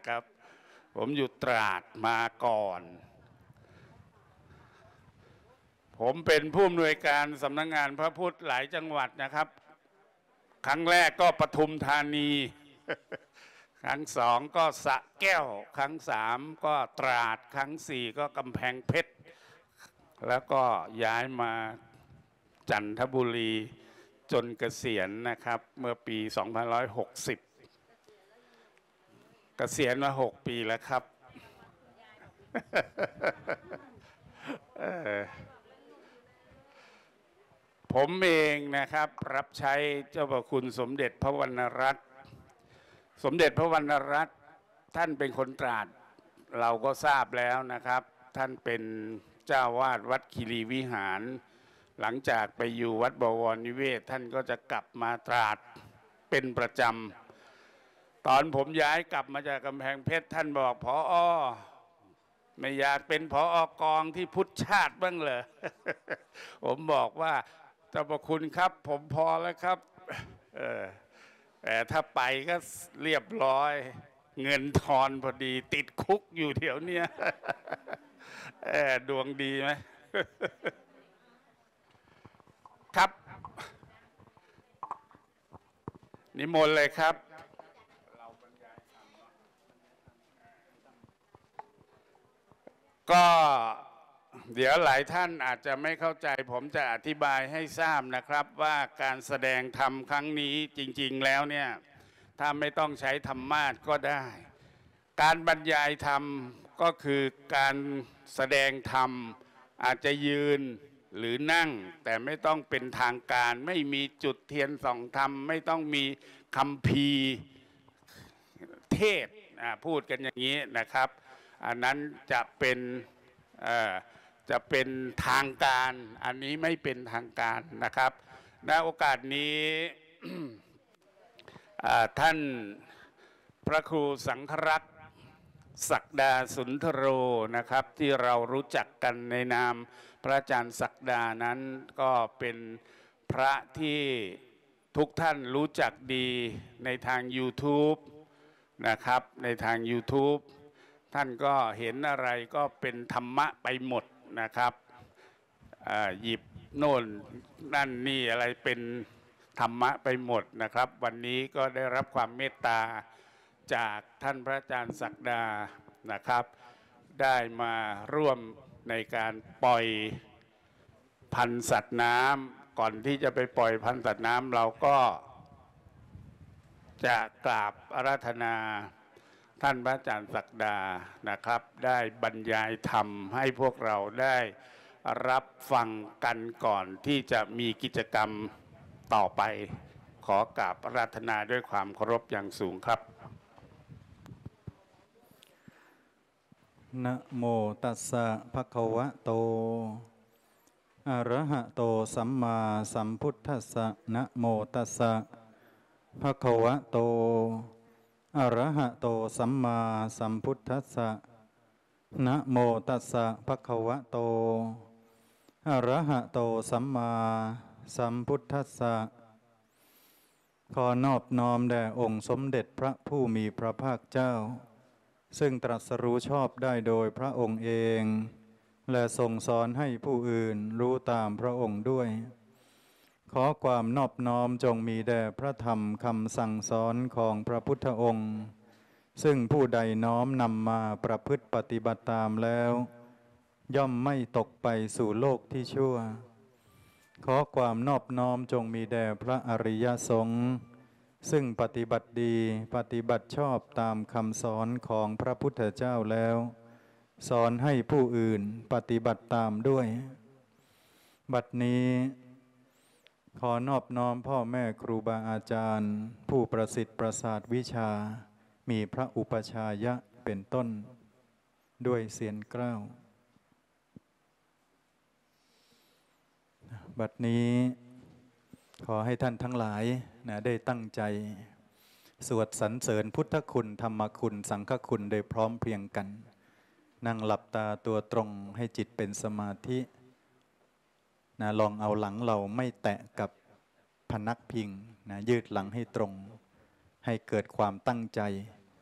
นะครับผมอยู่ตราดมาก่อนผมเป็นผู้อำนวยการสำนักงานพระพุทธหลายจังหวัดนะครับครั้งแรกก็ปทุมธานีครั้งสองก็สระแก้วครั้งสามก็ตราดครั้งสี่ก็กำแพงเพชรแล้วก็ย้ายมาจันทบุรีจนเกษียณนะครับเมื่อปี2560เกษียณมา6 ปีแล้วครับผมเองนะครับรับใช้เจ้าพระคุณสมเด็จพระวรรณรัตน์สมเด็จพระวรรณรัตน์ท่านเป็นคนตราดเราก็ทราบแล้วนะครับท่านเป็นเจ้าวาดวัดคีรีวิหารหลังจากไปอยู่วัดบวรนิเวศท่านก็จะกลับมาตราดเป็นประจำตอนผมย้ายกลับมาจากกำแพงเพชรท่านบอกผอ.ไม่อยากเป็นผอกองที่พุทธชาติบ้างเหรอ ผมบอกว่าเจ้าพระคุณครับผมพอแล้วครับแต่ถ้าไปก็เรียบร้อยเงินทอนพอดีติดคุกอยู่เดี๋ยวนี้ ดวงดีไหม ครับนิมนต์เลยครับก็เดี๋ยวหลายท่านอาจจะไม่เข้าใจผมจะอธิบายให้ทราบนะครับว่าการแสดงธรรมครั้งนี้จริงๆแล้วเนี่ยถ้าไม่ต้องใช้ธรรมาสก็ได้การบรรยายธรรมก็คือการแสดงธรรมอาจจะยืนหรือนั่งแต่ไม่ต้องเป็นทางการไม่มีจุดเทียนส่องธรรมไม่ต้องมีคัมภีร์เทศพูดกันอย่างนี้นะครับอันนั้นจะเป็นทางการอันนี้ไม่เป็นทางการนะครับณโอกาสนี้ ท่านพระครูสังฆรักษ์ศักดาสุนทโรนะครับที่เรารู้จักกันในนามพระอาจารย์ศักดานั้นก็เป็นพระที่ทุกท่านรู้จักดีในทาง YouTube นะครับในทาง YouTube ท่านก็เห็นอะไรก็เป็นธรรมะไปหมดนะครับหยิบโน่นนั่นนี่อะไรเป็นธรรมะไปหมดนะครับวันนี้ก็ได้รับความเมตตาจากท่านพระอาจารย์ศักดานะครับได้มาร่วมในการปล่อยพันธุ์สัตว์น้ำก่อนที่จะไปปล่อยพันธุ์สัตว์น้ำเราก็จะกราบอาราธนาท่านพระอาจารย์ศักดานะครับได้บรรยายธรรมให้พวกเราได้รับฟังกันก่อนที่จะมีกิจกรรมต่อไปขอกราบอาราธนาด้วยความเคารพอย่างสูงครับนะโมตัสสะภะคะวะโตอะระหะโตสัมมาสัมพุทธัสสะนะโมตัสสะภะคะวะโตอะระหะโตสัมมาสัมพุทธัสสะนะโมตัสสะภะคะวะโตอะระหะโตสัมมาสัมพุทธัสสะขอนอบน้อมแด่องค์สมเด็จพระผู้มีพระภาคเจ้าซึ่งตรัสรู้ชอบได้โดยพระองค์เองและทรงสอนให้ผู้อื่นรู้ตามพระองค์ด้วยขอความนอบน้อมจงมีแด่พระธรรมคำสั่งสอนของพระพุทธองค์ซึ่งผู้ใดน้อมนำมาประพฤติปฏิบัติตามแล้วย่อมไม่ตกไปสู่โลกที่ชั่วขอความนอบน้อมจงมีแด่พระอริยสงฆ์ซึ่งปฏิบัติดีปฏิบัติชอบตามคำสอนของพระพุทธเจ้าแล้วสอนให้ผู้อื่นปฏิบัติตามด้วยบัดนี้ขอนอบน้อมพ่อแม่ครูบาอาจารย์ผู้ประสิทธิ์ประสาทวิชามีพระอุปชายะเป็นต้นด้วยเสียงเกล้าบัดนี้ขอให้ท่านทั้งหลายได้ตั้งใจสวดสรรเสริญพุทธคุณธรรมคุณสังฆคุณโดยพร้อมเพรียงกันนั่งหลับตาตัวตรงให้จิตเป็นสมาธิลองเอาหลังเราไม่แตะกับพนักพิงยืดหลังให้ตรงให้เกิดความตั้งใจที่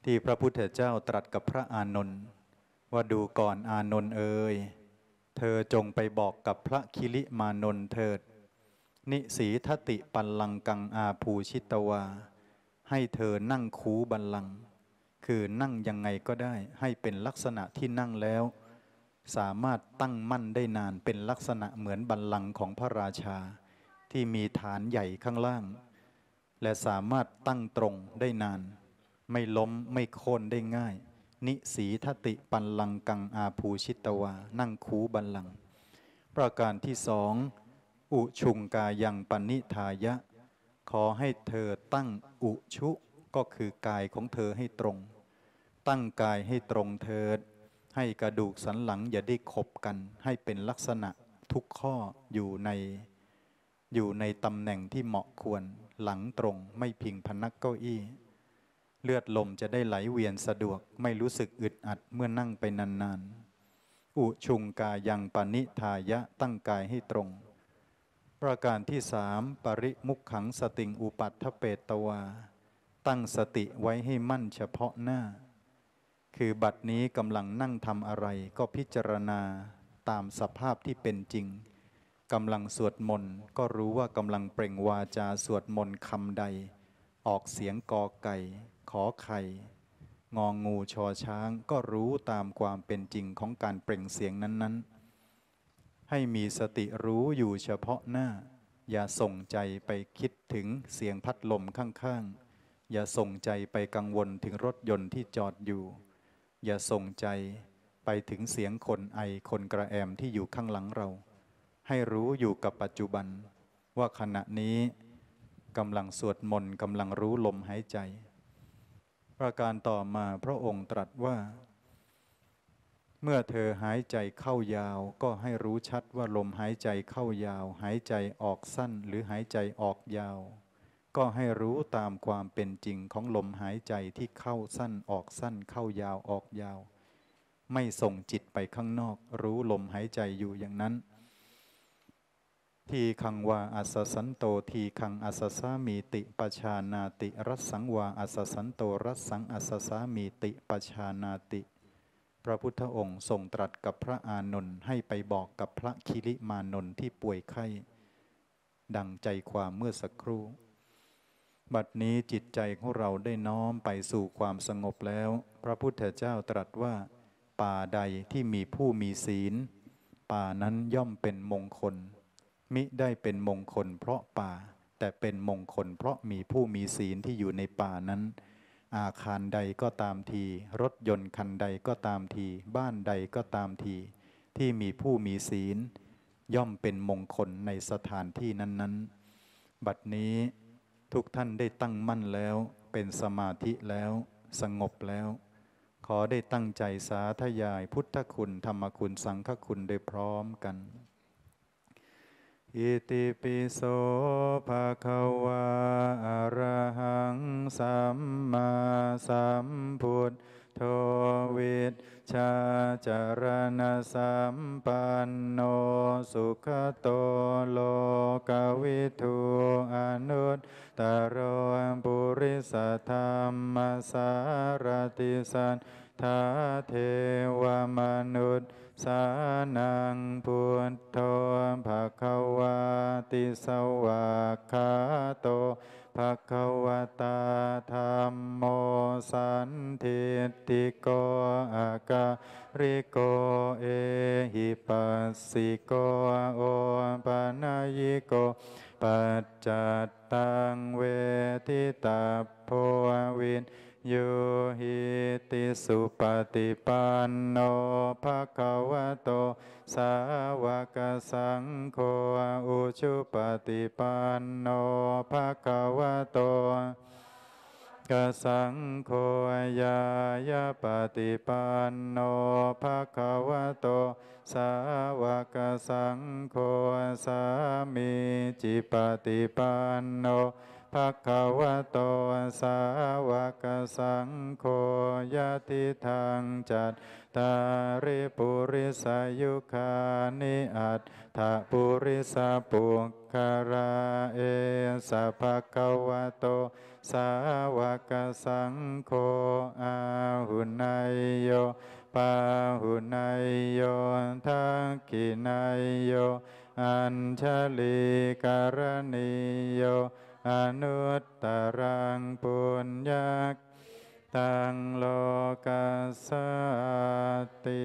ที่พระพุทธเจ้าตรัสกับพระอานนท์ว่าดูก่อนอานนท์เอ๋ยเธอจงไปบอกกับพระคิลิมานนท์เถิดนิสีทติปัลลังกังอาภูชิตวาให้เธอนั่งคูบัลลังก์คือนั่งยังไงก็ได้ให้เป็นลักษณะที่นั่งแล้วสามารถตั้งมั่นได้นานเป็นลักษณะเหมือนบัลลังก์ของพระราชาที่มีฐานใหญ่ข้างล่างและสามารถตั้งตรงได้นานไม่ล้มไม่โค่นได้ง่ายนิสีทติปัลลังกังอาภูชิตวานั่งคูบัลลังก์ประการที่สองอุชุงกายังปณิธายะขอให้เธอตั้งอุชุก็คือกายของเธอให้ตรงตั้งกายให้ตรงเถิดให้กระดูกสันหลังอย่าได้ขบกันให้เป็นลักษณะทุกข้ออยู่ในตำแหน่งที่เหมาะควรหลังตรงไม่พิงพนักเก้าอี้เลือดลมจะได้ไหลเวียนสะดวกไม่รู้สึกอึดอัดเมื่อนั่งไปนานๆอุชุงกายังปณิธายะตั้งกายให้ตรงประการที่สามปริมุขขังสติงอุปัฏฐเปตวาตั้งสติไว้ให้มั่นเฉพาะหน้าคือบัดนี้กำลังนั่งทำอะไรก็พิจารณาตามสภาพที่เป็นจริงกำลังสวดมนต์ก็รู้ว่ากำลังเปล่งวาจาสวดมนต์คำใดออกเสียงกอไก่ขอไข่งองูชอช้างก็รู้ตามความเป็นจริงของการเปล่งเสียงนั้นๆให้มีสติรู้อยู่เฉพาะหน้าอย่าส่งใจไปคิดถึงเสียงพัดลมข้างๆอย่าส่งใจไปกังวลถึงรถยนต์ที่จอดอยู่อย่าส่งใจไปถึงเสียงคนไอคนกระแอมที่อยู่ข้างหลังเราให้รู้อยู่กับปัจจุบันว่าขณะนี้กำลังสวดมนต์กำลังรู้ลมหายใจประการต่อมาพระองค์ตรัสว่าเมื่อเธอหายใจเข้ายาวก็ให้รู้ชัดว่าลมหายใจเข้ายาวหายใจออกสั้นหรือหายใจออกยาวก็ให้รู้ตามความเป็นจริงของลมหายใจที่เข้าสั้นออกสั้นเข้ายาวออกยาวไม่ส่งจิตไปข้างนอกรู้ลมหายใจอยู่อย่างนั้นทีคังวาอัสสันโตทีคังอัสสามีติปชานาติรัสสังวาอัสสันโตรัสสังอัสสามีติปชานาติพระพุทธองค์ทรงตรัสกับพระอานนท์ให้ไปบอกกับพระคิลิมานนท์ที่ป่วยไข้ดังใจความเมื่อสักครู่บัดนี้จิตใจของเราได้น้อมไปสู่ความสงบแล้วพระพุทธเจ้าตรัสว่าป่าใดที่มีผู้มีศีลป่านั้นย่อมเป็นมงคลมิได้เป็นมงคลเพราะป่าแต่เป็นมงคลเพราะมีผู้มีศีลที่อยู่ในป่านั้นอาคารใดก็ตามทีรถยนต์คันใดก็ตามทีบ้านใดก็ตามทีที่มีผู้มีศีลย่อมเป็นมงคลในสถานที่นั้นๆบัดนี้ทุกท่านได้ตั้งมั่นแล้วเป็นสมาธิแล้วสงบแล้วขอได้ตั้งใจสาธยายพุทธคุณธรรมคุณสังฆคุณโดยพร้อมกันอิติปิโสภะคะวะอะระหังสัมมาสัมพุทโธวิชชาจารณสัมปันโนสุขโตโลกวิทูอนุตตโรปุริสธรรมสารติสันทาเทวมนุษย์สานังพุทโธภคะวาติสวากขาโตภควตาธัมโมสันทิฏฐิโกอาการิโกเอหิปัสสิโกโอปัญญิโกปัจจัตตังเวทิตาโพวินโยหิติสุปฏิปันโนภะคะวะโตสาวกสังโฆอุชุปฏิปันโนภะคะวะโตกสังโฆยายาปฏิปันโนภะคะวะโตสาวกสังโฆสามีจิปฏิปันโนภะคะวะโตสาวกสังโฆยะติทังจัตตาริปุริสายุคานิอัตถปุริสปุคคาราเอสะภะคะวะโตสาวกสังโฆอาหุนัยโยปาหุนัยโยทักขินัยโยอัญชลีการณิโยอนุตตรังปุญญาตังโลกัสสติ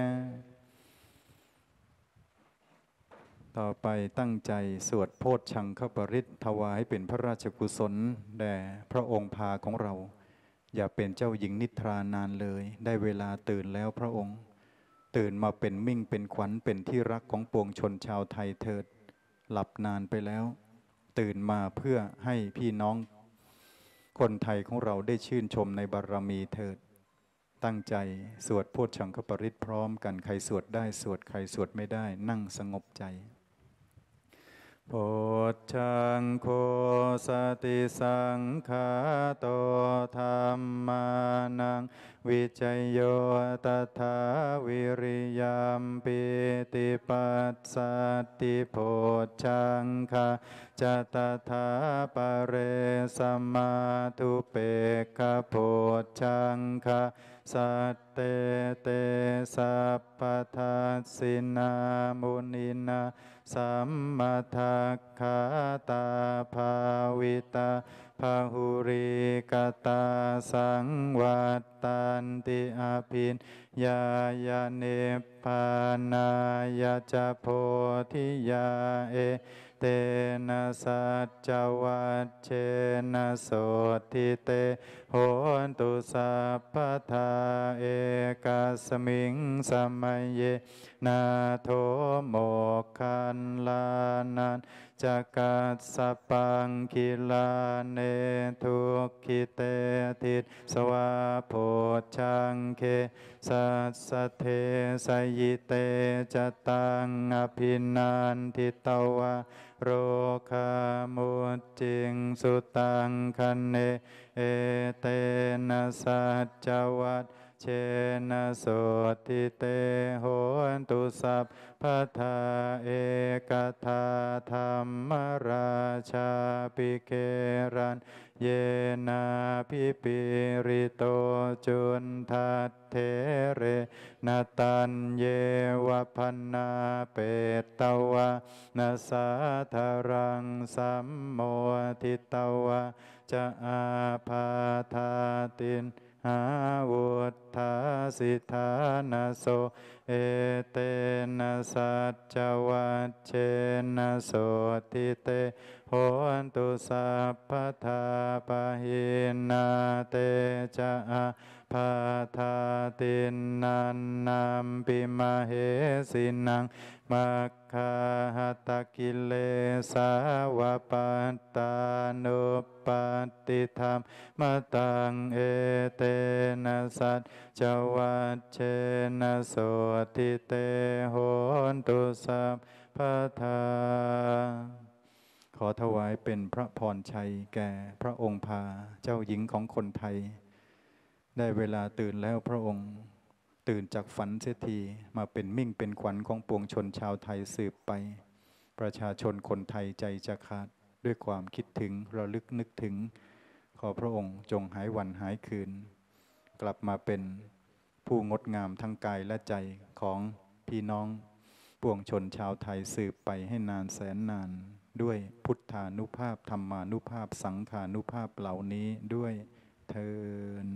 ต่อไปตั้งใจสวดโพชฌังคปริตถวายเป็นพระราชกุศลแด่พระองค์พาของเราอย่าเป็นเจ้าหญิงนิทรานานเลยได้เวลาตื่นแล้วพระองค์ตื่นมาเป็นมิ่งเป็นขวัญเป็นที่รักของปวงชนชาวไทยเถิดหลับนานไปแล้วตื่นมาเพื่อให้พี่น้องคนไทยของเราได้ชื่นชมในบารมีเถิดตั้งใจสวดโพชฌังคปริตพร้อมกันใครสวดได้สวดใครสวดไม่ได้นั่งสงบใจโพชฌังโฆสติสังฆาโตธัมมานังวิจโยตถาวิริยัมปิติปัสสัตติโพชฌังคะจะตถาปเรสัมมาทุเปกขโพชฌังคะสัตเตเตสัพพทัสสินามุนินาสัมมาทัคขาตาภาวิตาภาหุริกตาสังวัตตันติอาภินญาญาเนปปานายาจโพธิยาเอเตนะสัจจวัชเชนะโสทิเตโหนตุสัพพทาเอกาสมิงสมัยเยนาโทโมคันลานันจักกัสสปังคิลาเนทุกขิเตทิตสวาโพชังเคสัสสะเทสยิเตจตังอภินันทิตวะโรคามุจจิงสุตังคันเนเอเตนะสัจจวัตเชนะโสติเตโหนตุสัพพทาเอกทาธรรมราชาปิเกรันเยนาพิปิริโตจุนทัตเถเรนตันเยวะพันนาเปตตวะนาสาธารังสัมโมทิตวะจะอาพาธาตินหาวุฒาสิทธานาโสเอเตนะสัจจวัชเชนะโสทิเตโหนตุสัพพทาปะหินาเตจะอาพาธาตินนันนัมปิมเหสินังมัคคาหัตกิเลสาวปัตตานุปัตติธรรมมตังเอเตนะสัจจวัชเชนะโสติเตโหนตุสัพพทาขอถวายเป็นพระพรชัยแก่พระองค์พาเจ้าหญิงของคนไทยได้เวลาตื่นแล้วพระองค์ตื่นจากฝันเสียทีมาเป็นมิ่งเป็นขวัญของปวงชนชาวไทยสืบไปประชาชนคนไทยใจจะขาดด้วยความคิดถึงระลึกนึกถึงขอพระองค์จงหายวันหายคืนกลับมาเป็นผู้งดงามทั้งกายและใจของพี่น้องปวงชนชาวไทยสืบไปให้นานแสนนานด้วยพุทธานุภาพธรรมานุภาพสังขานุภาพเหล่านี้ด้วยเทิน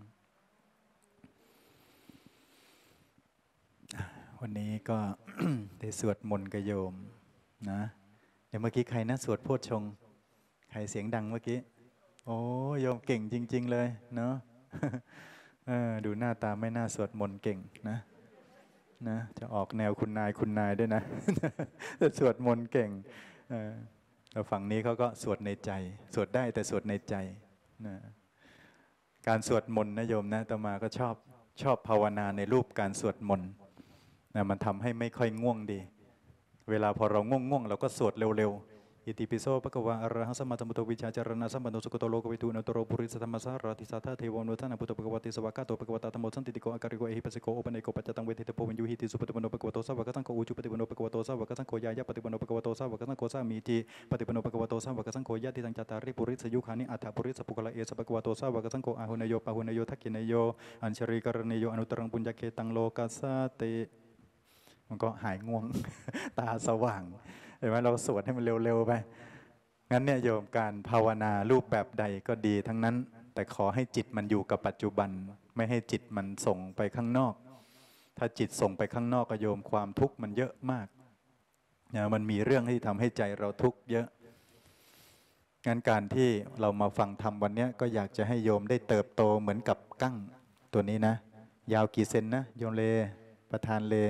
วันนี้ก็ ได้สวดมนต์กับโยมนะเดี๋ยวเมื่อกี้ใครนะสวดโพชฌงค์ใครเสียงดังเมื่อกี้โอ้โยมเก่งจริงๆเลยเนาะ ดูหน้าตาไม่น่าสวดมนต์เก่งนะจะออกแนวคุณนายด้วยนะ สวดมนต์เก่งแล้วฝั่งนี้เขาก็สวดในใจสวดได้แต่สวดในใจนะการสวดมนต์นะโยมนะอาตมาก็ชอบภาวนาในรูปการสวดมนต์นะมันทำให้ไม่ค่อยง่วงดีเวลาพอเราง่วงเราก็สวดเร็วอิติปิโสภะคะวะอะระหังสัมมาสัมพุทโธวิชชาจารณะสัมปันโนสุขโตโลกวิทูนะโตโรปุริสธรรมสารติสัทธาเทวมนุษย์นะพุทธภควติสวากาโตภควตาธรรมโสันติโกอาการิโกเอหิปัสสิโกโอปะเนโกปัจจตังเวทิตโพวินยูหิติสุปฏิปันโนภควโตสาวกสังโฆอุจุปฏิปันโนภควโตสาวกสังโฆยายะปฏิปันโนภควโตสาวกสังโฆสามีจิปฏิปันโนภควโตสาวกสังโฆยะติตังจัตตาริปุริสยุคานิอัฏฐปุริสปุกละเอสภควโตสาวกสังโฆอาหุนโยปะหุนโยทักขินโยอัญชริกรณีโยอนุตรังปุญญเกตังโลกัสสติมันก็หายง่วง ตาสว่างเห็นไหมเราสวดให้มันเร็วๆไปงั้นเนี่ยโยมการภาวนารูปแบบใดก็ดีทั้งนั้นแต่ขอให้จิตมันอยู่กับปัจจุบันไม่ให้จิตมันส่งไปข้างนอกถ้าจิตส่งไปข้างนอกก็โยมความทุกข์มันเยอะมากเนี่ยมันมีเรื่องที่ทำให้ใจเราทุกข์เยอะงั้นการที่เรามาฟังธรรมวันนี้ก็อยากจะให้โยมได้เติบโตเหมือนกับกั้งตัวนี้นะยาวกี่เซนนะโยมเลประธานเล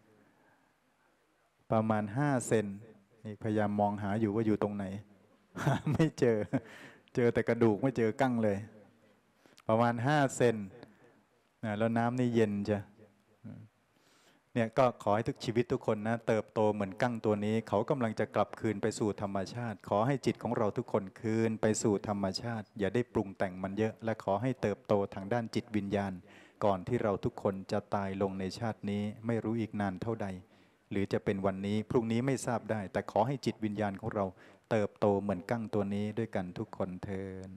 ประมาณ5 เซนนี่พยายามมองหาอยู่ว่าอยู่ตรงไหน ไม่เจอแต่กระดูกไม่เจอกั้งเลยประมาณ5 เซนแล้วน้ำนี่เย็นจ้ะเนี่ยก็ขอให้ทุกชีวิตทุกคนนะเติบโตเหมือนกั้งตัวนี้เขากำลังจะกลับคืนไปสู่ธรรมชาติขอให้จิตของเราทุกคนคืนไปสู่ธรรมชาติอย่าได้ปรุงแต่งมันเยอะและขอให้เติบโตทางด้านจิตวิญญาณก่อนที่เราทุกคนจะตายลงในชาตินี้ไม่รู้อีกนานเท่าใดหรือจะเป็นวันนี้พรุ่งนี้ไม่ทราบได้แต่ขอให้จิตวิญญาณของเราเติบโตเหมือนกั้งตัวนี้ด้วยกันทุกคนเทิน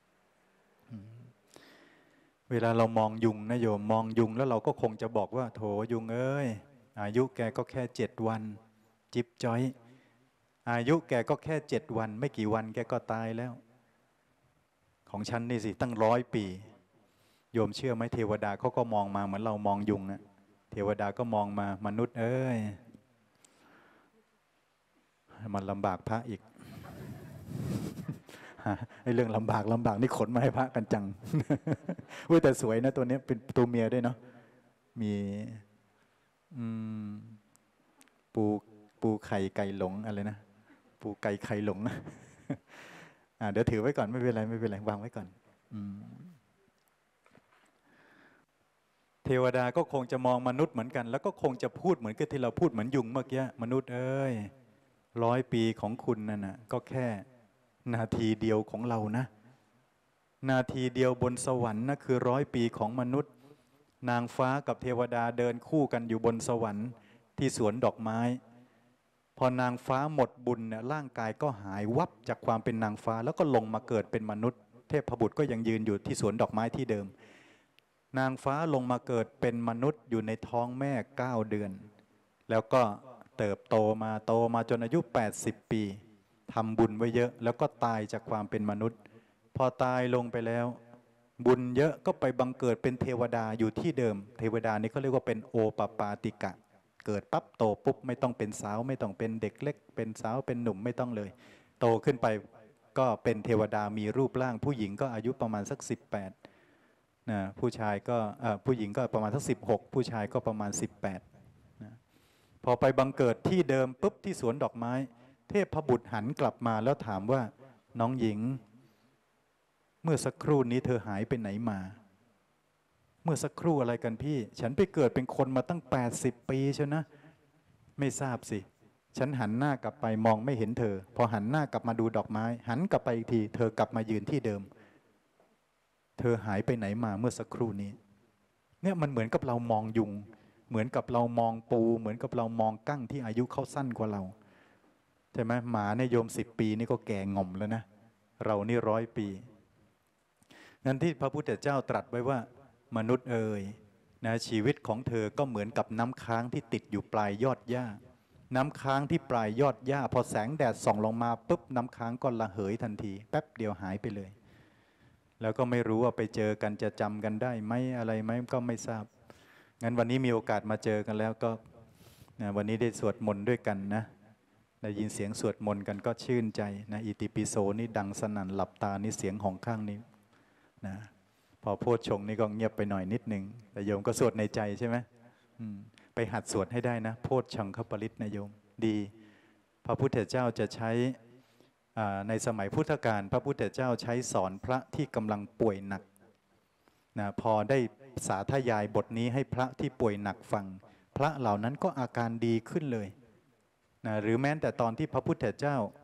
เวลาเรามองยุงนะโยมมองยุงแล้วเราก็คงจะบอกว่าโถยุงเอ้ยอายุแกก็แค่7 วันจิ๊บจ้อยอายุแกก็แค่7 วันไม่กี่วันแกก็ตายแล้วของฉันนี่สิตั้ง100 ปีโยมเชื่อไหมเทวดาเขาก็มองมาเหมือนเรามองยุงนะเทวดาก็มองมามนุษย์เอ้ยมันลำบากพระอีกไอ้เรื่องลำบากนี่ขนมาให้พระกันจังอุ้ยแต่สวยนะตัวนี้เป็นตัวเมียด้วยเนาะมีปูไข่ไก่หลงอะไรนะปูไก่ไข่หลงเดี๋ยวถือไว้ก่อนไม่เป็นไรวางไว้ก่อนเทวดาก็คงจะมองมนุษย์เหมือนกันแล้วก็คงจะพูดเหมือนกับที่เราพูดเหมือนยุงเมื่อกี้มนุษย์เอ้ย100 ปีของคุณนั่นน่ะก็แค่นาทีเดียวของเรานะนาทีเดียวบนสวรรค์นะคือ100 ปีของมนุษย์นางฟ้ากับเทวดาเดินคู่กันอยู่บนสวรรค์ที่สวนดอกไม้พอนางฟ้าหมดบุญเนี่ยร่างกายก็หายวับจากความเป็นนางฟ้าแล้วก็ลงมาเกิดเป็นมนุษย์เทพบุตรก็ยังยืนอยู่ที่สวนดอกไม้ที่เดิมนางฟ้าลงมาเกิดเป็นมนุษย์อยู่ในท้องแม่9 เดือนแล้วก็เติบโตมาจนอายุ80 ปีทำบุญไว้เยอะแล้วก็ตายจากความเป็นมนุษย์พอตายลงไปแล้วบุญเยอะก็ไปบังเกิดเป็นเทวดาอยู่ที่เดิมเทวดานี่เขาเรียกว่าเป็นโอปปาติกะเกิดปั๊บโตปุ๊บไม่ต้องเป็นสาวไม่ต้องเป็นเด็กเล็กเป็นสาวเป็นหนุ่มไม่ต้องเลยโตขึ้นไปก็เป็นเทวดามีรูปร่างผู้หญิงก็อายุประมาณสัก18นะผู้ชายก็ผู้หญิงก็ประมาณสัก16ผู้ชายก็ประมาณ18นะพอไปบังเกิดที่เดิมปุ๊บที่สวนดอกไม้เทพบุตรหันกลับมาแล้วถามว่าน้องหญิงเมื่อสักครู่นี้เธอหายไปไหนมาเมื่อสักครู่อะไรกันพี่ฉันไปเกิดเป็นคนมาตั้ง80 ปีใช่นะไม่ทราบสิฉันหันหน้ากลับไปมองไม่เห็นเธอพอหันหน้ากลับมาดูดอกไม้หันกลับไปอีกทีเธอกลับมายืนที่เดิมเธอหายไปไหนมาเมื่อสักครู่นี้เนี่ยมันเหมือนกับเรามองยุงเหมือนกับเรามองปูเหมือนกับเรามองกั้งที่อายุเขาสั้นกว่าเราใช่ไหมหมาเนี่ยโยม10 ปีนี่ก็แก่ง่อมแล้วนะเรานี่100 ปีงั้นที่พระพุทธเจ้าตรัสไว้ว่ามนุษย์เอ๋ยนะชีวิตของเธอก็เหมือนกับน้ำค้างที่ติดอยู่ปลายยอดหญ้าน้ำค้างที่ปลายยอดหญ้าพอแสงแดดส่องลงมาปุ๊บน้ำค้างก็ระเหยทันทีแป๊บเดียวหายไปเลยแล้วก็ไม่รู้ว่าไปเจอกันจะจำกันได้ไหมอะไรไหมก็ไม่ทราบงั้นวันนี้มีโอกาสมาเจอกันแล้วก็นะวันนี้ได้สวดมนต์ด้วยกันนะได้ยินเสียงสวดมนต์กันก็ชื่นใจนะอิติปิโสนี่ดังสนั่นหลับตานี่เสียงของข้างนี้นะพอโพชฌงค์นี่ก็เงียบไปหน่อยนิดนึงแต่โยมก็สวดในใจใช่ไหมไปหัดสวดให้ได้นะโพชฌังคปริตนะโยมดีพระพุทธเจ้าจะใช้ในสมัยพุทธกาลพระพุทธเจ้าใช้สอนพระที่กำลังป่วยหนักนะพอได้สาธยายบทนี้ให้พระที่ป่วยหนักฟังพระเหล่านั้นก็อาการดีขึ้นเลยนะหรือแม้แต่ตอนที่พระพุทธเจ้า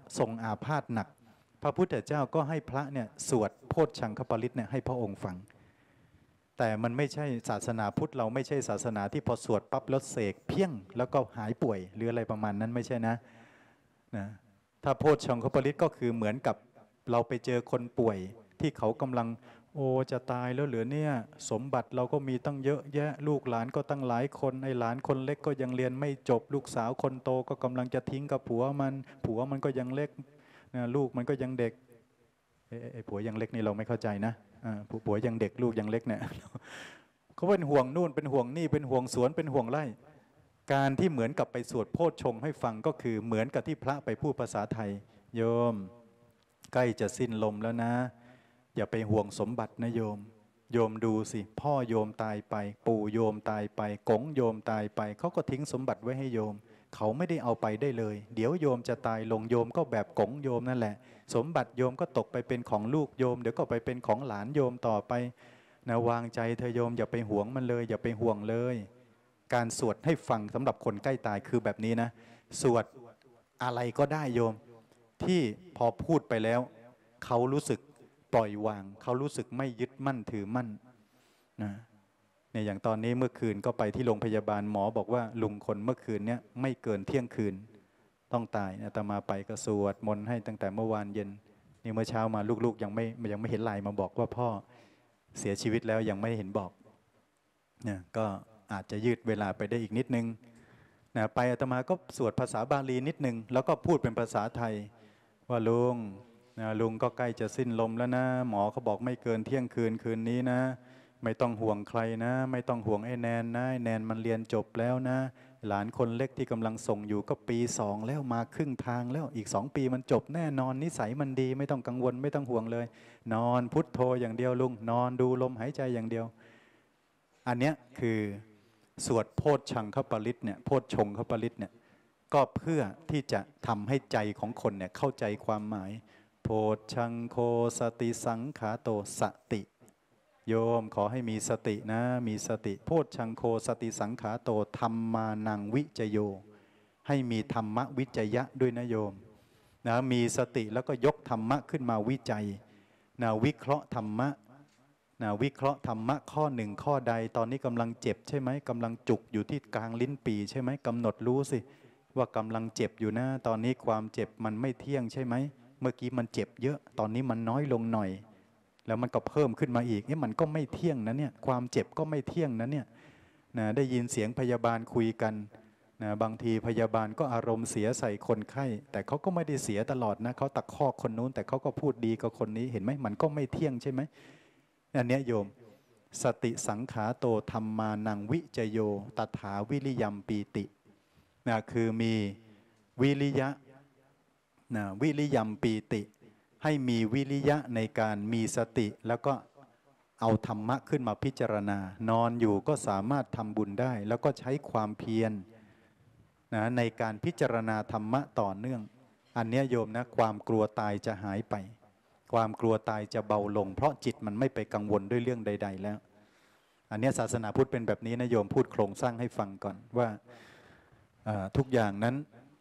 ทรงอาพาธหนักพระพุทธเจ้าก็ให้พระเนี่ยสวดโพชฌังคปริตเนี่ยให้พระองค์ฟังแต่มันไม่ใช่ศาสนาพุทธเราไม่ใช่ศาสนาที่พอสวดปั๊บแล้วเสกเพี้ยงแล้วก็หายป่วยหรืออะไรประมาณนั้นไม่ใช่นะถ้าโพชฌังคปริตก็คือเหมือนกับเราไปเจอคนป่วยที่เขากำลังโอ้จะตายแล้วเหลือเนี่ยสมบัติเราก็มีตั้งเยอะแยะลูกหลานก็ตั้งหลายคนไอ้หลานคนเล็กก็ยังเรียนไม่จบลูกสาวคนโตก็กำลังจะทิ้งกับผัวมันก็ยังเล็กลูกมันก็ยังเด็กไอ้ผัวยังเล็กนี่เราไม่เข้าใจนะผัวยังเด็กลูกยังเล็กเนี่ยเขาเป็นห่วงนู่นเป็นห่วงนี่เป็นห่วงสวนเป็นห่วงไร่การที่เหมือนกับไปสวดโพชฌงค์ให้ฟังก็คือเหมือนกับที่พระไปพูดภาษาไทยโยมใกล้จะสิ้นลมแล้วนะอย่าไปห่วงสมบัตินะโยมโยมดูสิพ่อโยมตายไปปู่โยมตายไปกงโยมตายไปเขาก็ทิ้งสมบัติไว้ให้โยมเขาไม่ได้เอาไปได้เลยเดี๋ยวโยมจะตายลงโยมก็แบบกงโยมนั่นแหละสมบัติโยมก็ตกไปเป็นของลูกโยมเดี๋ยวก็ไปเป็นของหลานโยมต่อไปนะวางใจเธอโยมอย่าไปห่วงมันเลยอย่าไปห่วงเลยการสวดให้ฟังสำหรับคนใกล้ตายคือแบบนี้นะสวดอะไรก็ได้โยมที่พอพูดไปแล้วเขารู้สึกปล่อยวางเขารู้สึกไม่ยึดมั่นถือมั่นนะเนี่ยอย่างตอนนี้เมื่อคืนก็ไปที่โรงพยาบาลหมอบอกว่าลุงคนเมื่อคืนเนี่ยไม่เกินเที่ยงคืนต้องตายอาตมาไปก็สวดมนต์ให้ตั้งแต่เมื่อวานเย็นนี่เมื่อเช้ามาลูกๆยังไม่เห็นไลน์มาบอกว่าพ่อเสียชีวิตแล้วยังไม่เห็นบอกเนี่ยก็อาจจะยืดเวลาไปได้อีกนิดนึงนะไปอาตมาก็สวดภาษาบาลีนิดนึงแล้วก็พูดเป็นภาษาไทยว่าลุงก็ใกล้จะสิ้นลมแล้วนะหมอเขาบอกไม่เกินเที่ยงคืนคืนนี้นะไม่ต้องห่วงใครนะไม่ต้องห่วงไอ้แนนนะไอ้แนนมันเรียนจบแล้วนะหลานคนเล็กที่กำลังส่งอยู่ก็ปี 2แล้วมาครึ่งทางแล้วอีก2 ปีมันจบแน่นอนนิสัยมันดีไม่ต้องกังวลไม่ต้องห่วงเลยนอนพุทโธอย่างเดียวลุงนอนดูลมหายใจอย่างเดียวอันเนี้ยคือสวดโพชฌังคปริตเนี่ยโพชฌงคปริตเนี่ยก็เพื่อที่จะทำให้ใจของคนเนี่ยเข้าใจความหมายโพชฌังโคสติสังขาโตสติโยมขอให้มีสตินะมีสติโพชฌังโคสติสังขาโตธรรมานังวิจโยให้มีธรรมวิจยะด้วยนะโยมนะมีสติแล้วก็ยกธรรมะขึ้นมาวิจัยนะวิเคราะห์ธรรมะนะวิเคราะห์ธรรมะข้อหนึ่งข้อใดตอนนี้กำลังเจ็บใช่ไหมกำลังจุกอยู่ที่กลางลิ้นปี่ใช่ไหมกำหนดรู้สิว่ากำลังเจ็บอยู่นะตอนนี้ความเจ็บมันไม่เที่ยงใช่ไหมเมื่อกี้มันเจ็บเยอะตอนนี้มันน้อยลงหน่อยแล้วมันก็เพิ่มขึ้นมาอีกนี่มันก็ไม่เที่ยงนะเนี่ยความเจ็บก็ไม่เที่ยงนะเนี่ยนะได้ยินเสียงพยาบาลคุยกันนะบางทีพยาบาลก็อารมณ์เสียใส่คนไข้แต่เขาก็ไม่ได้เสียตลอดนะเขาตะคอกคนนู้นแต่เขาก็พูดดีกับคนนี้เห็นไหมมันก็ไม่เที่ยงใช่ไหมอันนี้โยมสติสังขาโตธรรมานังวิจโยตถาวิริยัมปีตินะคือมีวิริยะนะวิริยัมปีติให้มีวิริยะในการมีสติแล้วก็เอาธรรมะขึ้นมาพิจารณานอนอยู่ก็สามารถทำบุญได้แล้วก็ใช้ความเพียรนะในการพิจารณาธรรมะต่อเนื่องอันนี้โยมนะความกลัวตายจะหายไปความกลัวตายจะเบาลงเพราะจิตมันไม่ไปกังวลด้วยเรื่องใดๆแล้วอันนี้ศาสนาพุทธเป็นแบบนี้นะโยมพูดโครงสร้างให้ฟังก่อนว่าทุกอย่างนั้น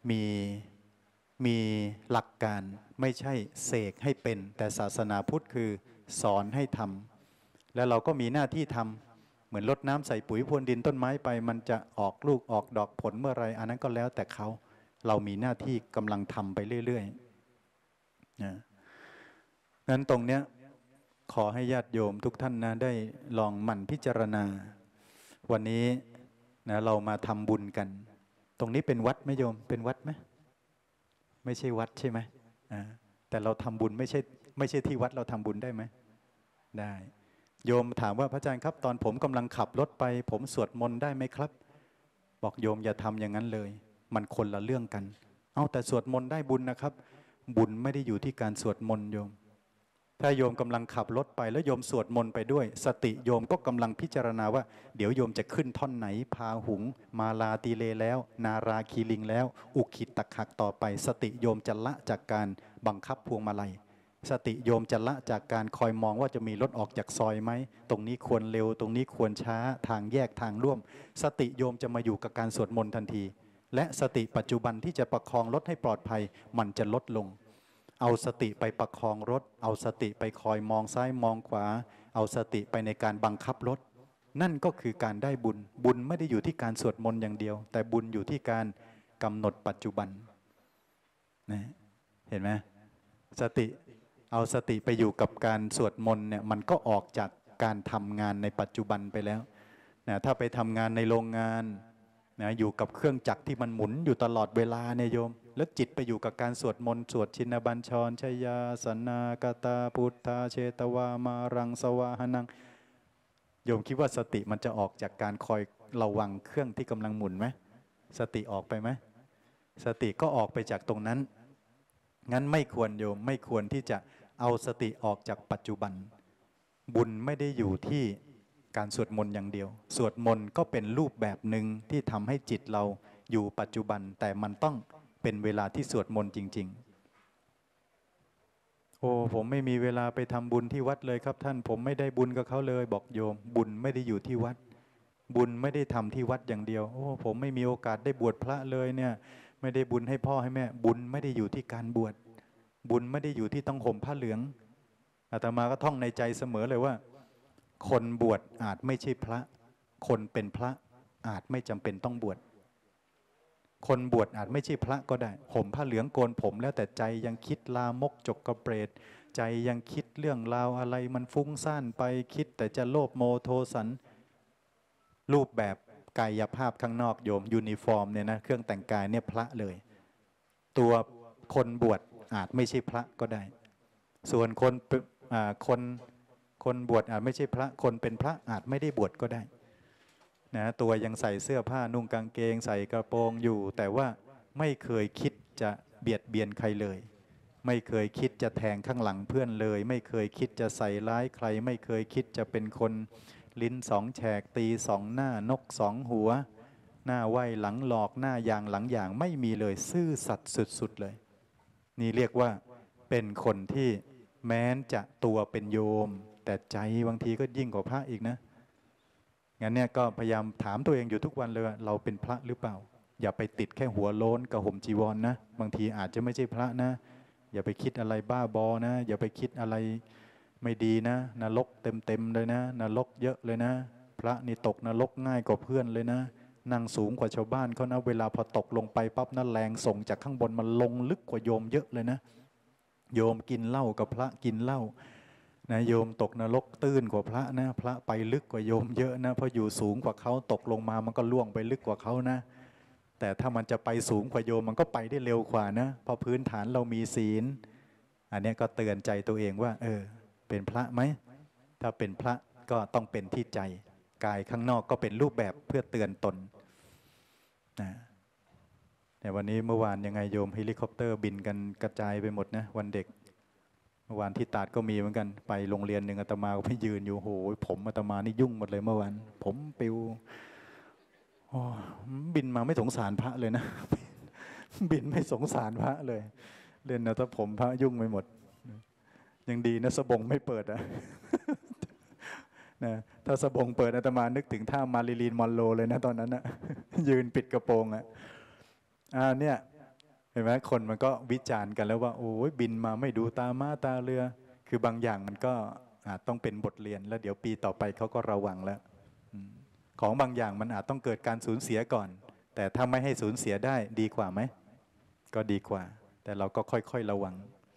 มีหลักการไม่ใช่เสกให้เป็นแต่ศาสนาพุทธคือสอนให้ทำแล้วเราก็มีหน้าที่ทำเหมือนรดน้ำใส่ปุ๋ยพรวนดินต้นไม้ไปมันจะออกลูกออกดอกผลเมื่อไรอันนั้นก็แล้วแต่เรามีหน้าที่กำลังทำไปเรื่อยๆนั้นตรงเนี้ยขอให้ญาติโยมทุกท่านนะได้ลองหมั่นพิจารณาวันนี้นะเรามาทำบุญกันตรงนี้เป็นวัดไหมโยมเป็นวัดไหมไม่ใช่วัดใช่ไหมแต่เราทำบุญไม่ใช่ที่วัดเราทำบุญได้ไหมได้โยมถามว่าพระอาจารย์ครับตอนผมกำลังขับรถไปผมสวดมนต์ได้ไหมครับบอกโยมอย่าทำอย่างนั้นเลยมันคนละเรื่องกันเอาแต่สวดมนต์ได้บุญนะครับบุญไม่ได้อยู่ที่การสวดมนต์โยมถ้าโยมกำลังขับรถไปแล้วโยมสวดมนต์ไปด้วยสติโยมก็กำลังพิจารณาว่าเดี๋ยวโยมจะขึ้นท่อนไหนพาหุงมาลาตีเลแล้วนาราคีลิงแล้วอุคิตตะขักต่อไปสติโยมจะละจากการบังคับพวงมาลัยสติโยมจะละจากการคอยมองว่าจะมีรถออกจากซอยไหมตรงนี้ควรเร็วตรงนี้ควรช้าทางแยกทางร่วมสติโยมจะมาอยู่กับการสวดมนต์ทันทีและสติปัจจุบันที่จะประคองรถให้ปลอดภัยมันจะลดลงเอาสติไปประคองรถเอาสติไปคอยมองซ้ายมองขวาเอาสติไปในการบังคับรถนั่นก็คือการได้บุญบุญไม่ได้อยู่ที่การสวดมนต์อย่างเดียวแต่บุญอยู่ที่การกำหนดปัจจุบันนะเห็นไหมสติเอาสติไปอยู่กับการสวดมนต์เนี่ยมันก็ออกจากการทำงานในปัจจุบันไปแล้วนะถ้าไปทำงานในโรงงานนะอยู่กับเครื่องจักรที่มันหมุนอยู่ตลอดเวลาเนี่ยโยมแล้วจิตไปอยู่กับการสวดมนต์สวดชินบัญชรชยาสนากตาพุทธาเชตวามารังสวาหนังโยมคิดว่าสติมันจะออกจากการคอยระวังเครื่องที่กำลังหมุนไหมสติออกไปไหมสติก็ออกไปจากตรงนั้นงั้นไม่ควรโยมไม่ควรที่จะเอาสติออกจากปัจจุบันบุญไม่ได้อยู่ที่การสวดมนต์อย่างเดียวสวดมนต์ก็เป็นรูปแบบหนึ่งที่ทำให้จิตเราอยู่ปัจจุบันแต่มันต้องเป็นเวลาที่สวดมนต์จริงๆโอ้ผมไม่มีเวลาไปทำบุญที่วัดเลยครับท่านผมไม่ได้บุญกับเขาเลยบอกโยมบุญไม่ได้อยู่ที่วัดบุญไม่ได้ทำที่วัดอย่างเดียวโอ้ผมไม่มีโอกาสได้บวชพระเลยเนี่ยไม่ได้บุญให้พ่อให้แม่บุญไม่ได้อยู่ที่การบวชบุญไม่ได้อยู่ที่ต้องห่มผ้าเหลืองอาตมาก็ท่องในใจเสมอเลยว่าคนบวชอาจไม่ใช่พระคนเป็นพระอาจไม่จำเป็นต้องบวชคนบวชอาจไม่ใช่พระก็ได้ห่มผ้าเหลืองโกนผมแล้วแต่ใจยังคิดลามกจกกระเปรตใจยังคิดเรื่องราวอะไรมันฟุ้งซ่านไปคิดแต่จะโลภโมโทสันรูปแบบกายภาพข้างนอกโยมยูนิฟอร์มเนี่ยนะเครื่องแต่งกายเนี่ยพระเลยตัวคนบวชอาจไม่ใช่พระก็ได้ส่วนคนบวชอาจไม่ใช่พระคนเป็นพระอาจไม่ได้บวชก็ได้นะตัวยังใส่เสื้อผ้านุ่งกางเกงใส่กระโปรงอยู่แต่ว่าไม่เคยคิดจะเบียดเบียนใครเลยไม่เคยคิดจะแทงข้างหลังเพื่อนเลยไม่เคยคิดจะใส่ร้ายใครไม่เคยคิดจะเป็นคนลิ้นสองแฉกตีสองหน้านกสองหัวหน้าไหวหลังหลอกหน้ายางหลังอย่างไม่มีเลยซื่อสัตย์สุดๆเลยนี่เรียกว่าเป็นคนที่แม้นจะตัวเป็นโยมแต่ใจบางทีก็ยิ่งกว่าพระอีกนะงั้นเนี่ยก็พยายามถามตัวเองอยู่ทุกวันเลยว่าเราเป็นพระหรือเปล่าอย่าไปติดแค่หัวโล้นกับห่มจีวร นะบางทีอาจจะไม่ใช่พระนะอย่าไปคิดอะไรบ้าบอนะอย่าไปคิดอะไรไม่ดีนะนรกเต็มเลยนะนรกเยอะเลยนะพระนี่ตกนรกง่ายกว่าเพื่อนเลยนะนั่งสูงกว่าชาวบ้านเขานะเวลาพอตกลงไปปั๊บนั่นแรงส่งจากข้างบนมันลงลึกกว่าโยมเยอะเลยนะโยมกินเหล้ากับพระกินเหล้านะโยมตกนรกตื้นกว่าพระนะพระไปลึกกว่าโยมเยอะนะเพราะอยู่สูงกว่าเขาตกลงมามันก็ล่วงไปลึกกว่าเขานะแต่ถ้ามันจะไปสูงกว่าโยมมันก็ไปได้เร็วกว่านะเพราะพื้นฐานเรามีศีลอันนี้ก็เตือนใจตัวเองว่าเป็นพระไหมถ้าเป็นพระก็ต้องเป็นที่ใจกายข้างนอกก็เป็นรูปแบบเพื่อเตือนตนนะแต่วันนี้เมื่อวานยังไงโยมเฮลิคอปเตอร์บินกันกระจายไปหมดนะวันเด็กเมื่อวานที่ตาดก็มีเหมือนกันไปโรงเรียนหนึ่งอาตมาก็ไปยืนอยู่โหยผมอาตมานี่ยุ่งหมดเลยเมื่อวานผมปิวบินมาไม่สงสารพระเลยนะ บินไม่สงสารพระเลยเล่นนะถ้าผมพระยุ่งไปหมดยังดีนะสบงไม่เปิดอะ นะถ้าสบงเปิดอาตมานึกถึงท่ามาริลีนมอนโรเลยนะตอนนั้นนะ ยืนปิดกระโปรงอะเนี่ยเห็นไหมคนมันก็วิจารณ์กันแล้วว่าโอ้ยบินมาไม่ดูตาม้าตาเรือคือบางอย่างมันก็อาจต้องเป็นบทเรียนแล้วเดี๋ยวปีต่อไปเขาก็ระวังแล้วของบางอย่างมันอาจต้องเกิดการสูญเสียก่อนแต่ถ้าไม่ให้สูญเสียได้ดีกว่าไหมก็ดีกว่าแต่เราก็ค่อยๆระวัง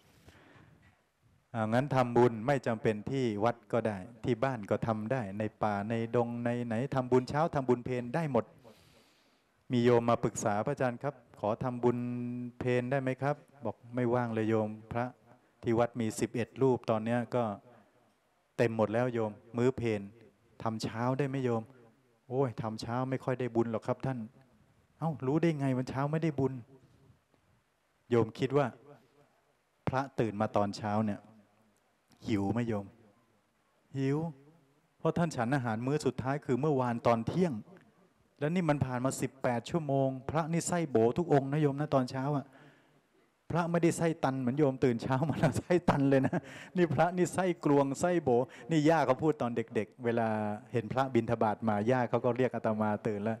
งั้นทำบุญไม่จำเป็นที่วัดก็ได้ที่บ้านก็ทำได้ในป่าในดงในไหนทำบุญเช้าทำบุญเพลได้หมดมีโยมมาปรึกษาพระอาจารย์ครับขอทำบุญเพลได้ไหมครับบอกไม่ว่างเลยโยมพระที่วัดมี11 รูปตอนนี้ก็เต็มหมดแล้วโยมมื้อเพลทำเช้าได้ไหมโยมโอ้ยทำเช้าไม่ค่อยได้บุญหรอกครับท่านเอ้ารู้ได้ไงวันเช้าไม่ได้บุญโยมคิดว่าพระตื่นมาตอนเช้าเนี่ยหิวไหมโยมหิวเพราะท่านฉันอาหารมื้อสุดท้ายคือเมื่อวานตอนเที่ยงแล้วนี่มันผ่านมา18 ชั่วโมงพระนี่ไส้โบทุกองค์นะโยมนะตอนเช้าอ่ะพระไม่ได้ไส้ตันเหมือนโยมตื่นเช้ามาแล้วไส้ตันเลยนะนี่พระนี่ไส้กลวงไส้โบนี่ย่าเขาพูดตอนเด็กๆเวลาเห็นพระบิณฑบาตมาย่าเขาก็เรียกอาตมาตื่นแล้ว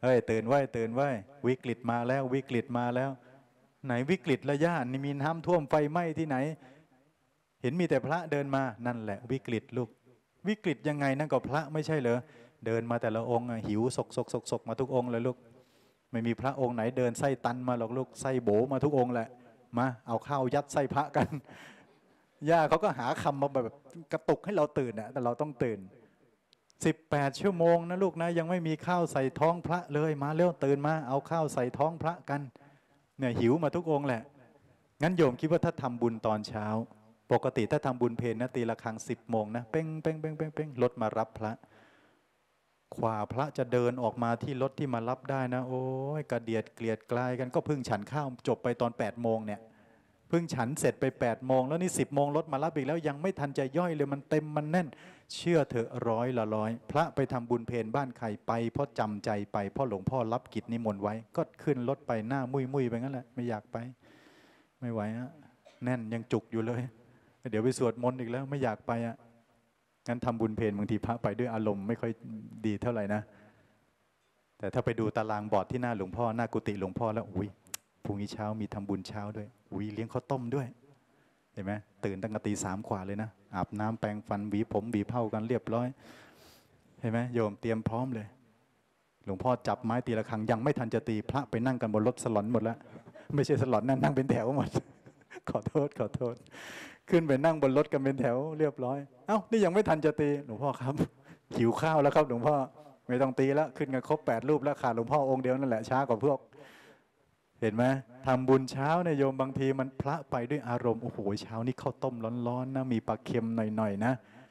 เฮ้ยตื่นไว้ตื่นไว้วิกฤตมาแล้ววิกฤตมาแล้วไหนวิกฤตละย่านี่มีน้ำท่วมไฟไหม้ที่ไหนเห็นมีแต่พระเดินมานั่นแหละวิกฤตลูกวิกฤตยังไงนั่นก็พระไม่ใช่เหรอเดินมาแต่ละองค์หิวสกมาทุกองค์เลยลูกไม่มีพระองค์ไหนเดินไส้ตันมาหรอกลูกไส้โบมาทุกองค์แหละมาเอาข้าวยัดไส้พระกันย่าเขาก็หาคำมาแบบกระตุกให้เราตื่นนะแต่เราต้องตื่น18 ชั่วโมงนะลูกนะยังไม่มีข้าวใส่ท้องพระเลยมาเร็วตื่นมาเอาข้าวใส่ท้องพระกันเนี่ยหิวมาทุกองค์แหละงั้นโยมคิดว่าถ้าทำบุญตอนเช้าปกติถ้าทำบุญเพลนะตีละครั้ง10 โมงนะเป้งเป้งเป้งเป้งเป้งรถมารับพระขวาพระจะเดินออกมาที่รถที่มารับได้นะโอ้ยกระเดียดเกลียดกลายกันก็เพิ่งฉันข้าวจบไปตอน8 โมงเนี่ยเพิ่งฉันเสร็จไป8 โมงแล้วนี่10 โมงรถมารับอีกแล้วยังไม่ทันจะย่อยเลยมันเต็มมันแน่นเชื่อเถอะ100 ละ 100พระไปทำบุญเพลบ้านใครไปเพราะจำใจไปเพราะหลวงพ่อรับกิจนิมนต์ไว้ก็ขึ้นรถไปหน้ามุยไปงั้นแหละไม่อยากไปไม่ไหวฮะแน่นยังจุกอยู่เลยเดี๋ยวไปสวดมนต์อีกแล้วไม่อยากไปอ่ะงั้นทำบุญเพลบางทีพระไปด้วยอารมณ์ไม่ค่อยดีเท่าไหร่นะแต่ถ้าไปดูตารางบอร์ดที่หน้าหลวงพ่อหน้ากุฏิหลวงพ่อแล้วอุ้ยพรุ่งนี้เช้ามีทำบุญเช้าด้วยอุ้ยเลี้ยงข้าวต้มด้วยเห็นไหมตื่นตั้งแต่ตี 3 กว่าเลยนะอาบน้ำแปรงฟันหวีผมหวีเผ้ากันเรียบร้อยเห็นไหมโยมเตรียมพร้อมเลยหลวงพ่อจับไม้ตีละครั้งยังไม่ทันจะตีพระไปนั่งกันบนรถสลอนหมดแล้วไม่ใช่สลอนนั่งเป็นแถวหมด ขอโทษขึ้นไปนั่งบนรถกันเป็นแถวเรียบร้อยเอ้านี่ยังไม่ทันจะตีหลวงพ่อครับหิวข้าวแล้วครับหลวงพ่อไม่ต้องตีแล้วขึ้นกันครบ8 รูปแล้วขาดหลวงพ่อองค์เดียวนั่นแหละช้ากว่าพวกเห็นไหมทำบุญเช้าเนี่ยโยมบางทีมันพระไปด้วยอารมณ์โอ้โหเช้านี้ข้าวต้มร้อนๆนะมีปลาเค็มหน่อยๆนะ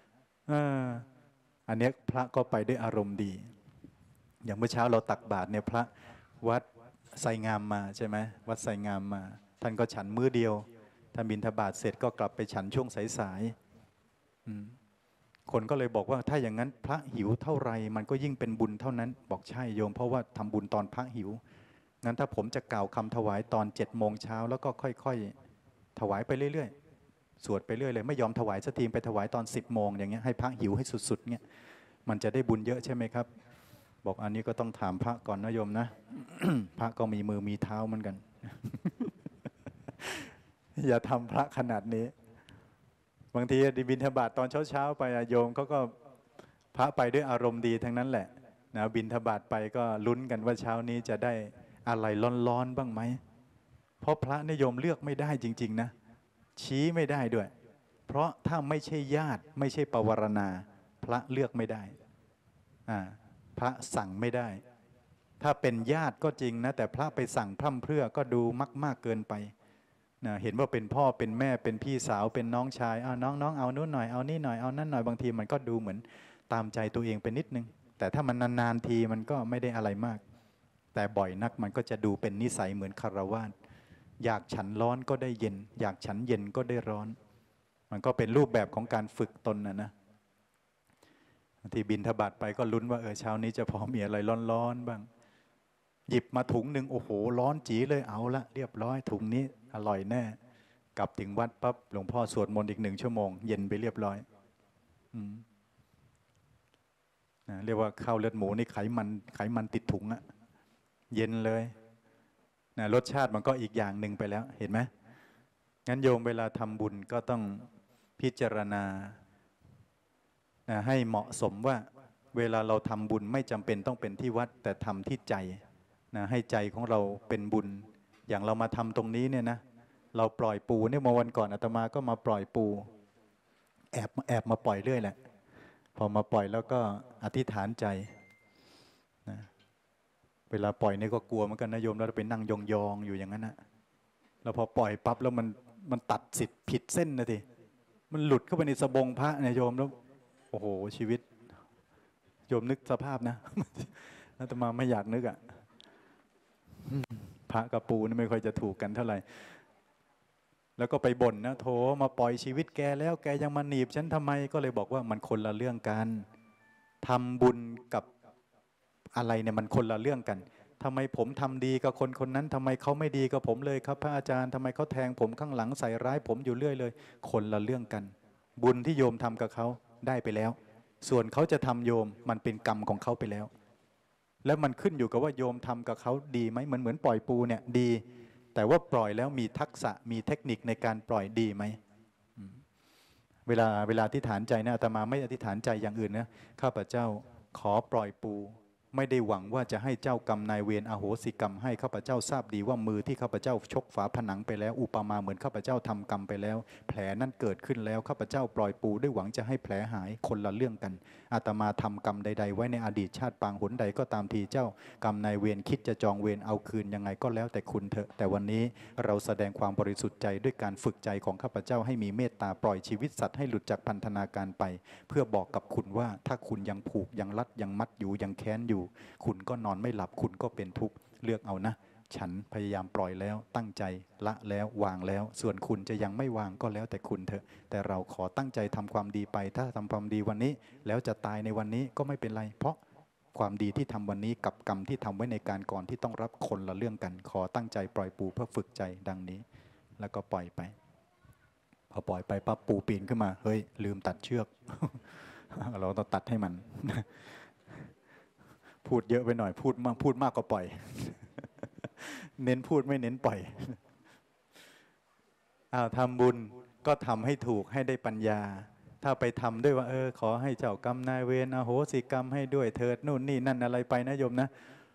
อันนี้พระก็ไปด้วยอารมณ์ดีอย่างเมื่อเช้าเราตักบาตรเนี่ยพระวัดไสงามมาใช่ไหมวัดไสงามมาท่านก็ฉันมื้อเดียวท่านบิณฑบาตเสร็จก็กลับไปฉันช่วงสายๆคนก็เลยบอกว่าถ้าอย่างนั้นพระหิวเท่าไรมันก็ยิ่งเป็นบุญเท่านั้นบอกใช่โยมเพราะว่าทำบุญตอนพระหิวงั้นถ้าผมจะกล่าวคำถวายตอน7 โมงเช้าแล้วก็ค่อยๆถวายไปเรื่อยๆสวดไปเรื่อยเลยไม่ยอมถวายสักทีไปถวายตอน10 โมงอย่างเงี้ยให้พระหิวให้สุดๆเงี้ยมันจะได้บุญเยอะใช่ไหมครับบอกอันนี้ก็ต้องถามพระก่อนนะโยมนะ พระก็มีมือมีเท้าเหมือนกัน อย่าทำพระขนาดนี้บางทีบิณฑบาตตอนเช้าไปโยมเขาก็พระไปด้วยอารมณ์ดีทั้งนั้นแหละนะบิณฑบาตไปก็ลุ้นกันว่าเช้านี้จะได้อะไรร้อนๆบ้างไหมเพราะพระนิยมเลือกไม่ได้จริงๆนะชี้ไม่ได้ด้วยเพราะถ้าไม่ใช่ญาติไม่ใช่ปวารณาพระเลือกไม่ได้พระสั่งไม่ได้ถ้าเป็นญาติก็จริงนะแต่พระไปสั่งพร่ำเพรื่อก็ดูมากเกินไปนะเห็นว่าเป็นพ่อเป็นแม่เป็นพี่สาวเป็นน้องชายน้องเอานู้นหน่อยเอานี่หน่อยเอานั่นหน่อยบางทีมันก็ดูเหมือนตามใจตัวเองไปนิดนึงแต่ถ้ามันนานๆทีมันก็ไม่ได้อะไรมากแต่บ่อยนักมันก็จะดูเป็นนิสัยเหมือนคารวาสอยากฉันร้อนก็ได้เย็นอยากฉันเย็นก็ได้ร้อนมันก็เป็นรูปแบบของการฝึกตนนะที่บิณฑบาตไปก็ลุ้นว่าเช้านี้จะพอมีอะไรร้อนๆบ้างหยิบมาถุงหนึ่งโอ้โหร้อนจีเลยเอาละเรียบร้อยถุงนี้อร่อยแน่กลับถึงวัดปั๊บหลวงพ่อสวดมนต์อีก1 ชั่วโมงเย็นไปเรียบร้อยเรียกว่าข้าวเลือดหมูนี่ไขมันติดถุงอะเย็นเลยรสชาติมันก็อีกอย่างหนึ่งไปแล้วเห็นไหมงั้นโยมเวลาทำบุญก็ต้องพิจารณาให้เหมาะสมว่าเวลาเราทำบุญไม่จำเป็นต้องเป็นที่วัดแต่ทำที่ใจให้ใจของเราเป็นบุญอย่างเรามาทำตรงนี้เนี่ยนะเราปล่อยปูเนี่ยเมื่อวันก่อนอาตมาก็มาปล่อยปูแอบมาปล่อยเรื่อยแหละพอมาปล่อยแล้วก็อธิษฐานใจนะเวลาปล่อยนี่ก็กลัวเหมือนกันนะโยมแล้วไปนั่งยองๆอยู่อย่างนั้นนะแล้วพอปล่อยปั๊บแล้วมันตัดสิทธิ์ผิดเส้นนะทีมันหลุดเข้าไปในสบงพระเนี่ยโยมแล้วโอ้โหชีวิตโยมนึกสภาพนะอาตมาไม่อยากนึกอ่ะพระกับปูนี่ไม่ค่อยจะถูกกันเท่าไหร่แล้วก็ไปบ่นนะโถมาปล่อยชีวิตแกแล้วแกยังมาหนีบฉันทำไมก็เลยบอกว่ามันคนละเรื่องกันทำบุญกับอะไรเนี่ยมันคนละเรื่องกันทำไมผมทำดีกับคนคนนั้นทำไมเขาไม่ดีกับผมเลยครับพระอาจารย์ทำไมเขาแทงผมข้างหลังใส่ร้ายผมอยู่เรื่อยเลยคนละเรื่องกันบุญที่โยมทำกับเขาได้ไปแล้วส่วนเขาจะทำโยมมันเป็นกรรมของเขาไปแล้วแล้วมันขึ้นอยู่กับว่าโยมทำกับเขาดีไหมเหมือนปล่อยปูเนี่ยดีแต่ว่าปล่อยแล้วมีทักษะมีเทคนิคในการปล่อยดีไหมเวลาอธิษฐานใจนะอาตมาไม่อธิษฐานใจอย่างอื่นนะข้าพเจ้าขอปล่อยปูไม่ได้หวังว่าจะให้เจ้ากรรมนายเวรอโหสิกรรมให้ข้าพเจ้าทราบดีว่ามือที่ข้าพเจ้าชกฝาผนังไปแล้วอุปมาเหมือนข้าพเจ้าทำกรรมไปแล้วแผลนั้นเกิดขึ้นแล้วข้าพเจ้าปล่อยปูด้วยหวังจะให้แผลหายคนละเรื่องกันอาตมาทำกรรมใดๆไว้ในอดีตชาติปางหนใดก็ตามทีเจ้ากรรมนายเวรคิดจะจองเวรเอาคืนยังไงก็แล้วแต่คุณเถอะแต่วันนี้เราแสดงความบริสุทธิ์ใจด้วยการฝึกใจของข้าพเจ้าให้มีเมตตาปล่อยชีวิตสัตว์ให้หลุดจากพันธนาการไปเพื่อบอกกับคุณว่าถ้าคุณยังผูกยังรัดยังมัดอยู่ยังแค้นอยู่คุณก็นอนไม่หลับคุณก็เป็นทุกข์เลือกเอานะฉันพยายามปล่อยแล้วตั้งใจละแล้ววางแล้วส่วนคุณจะยังไม่วางก็แล้วแต่คุณเถอะแต่เราขอตั้งใจทำความดีไปถ้าทำความดีวันนี้แล้วจะตายในวันนี้ก็ไม่เป็นไรเพราะความดีที่ทำวันนี้กับกรรมที่ทำไว้ในการก่อนที่ต้องรับคนละเรื่องกันขอตั้งใจปล่อยปูเพื่อฝึกใจดังนี้แล้วก็ปล่อยไปพอปล่อยไปปั๊บปูปีนขึ้นมาเฮ้ยลืมตัดเชือก เราต้องตัดให้มัน พูดเยอะไปหน่อยพูดมากก็ปล่อย เน้นพูดไม่เน้นปล่อยทำบุญก็ทำให้ถูกให้ได้ปัญญาถ้าไปทำด้วยว่าขอให้เจ้ากรรมนายเวรอโหสิกรรมให้ด้วยเถิดนู่นนี่นั่นอะไรไปนะโยมนะ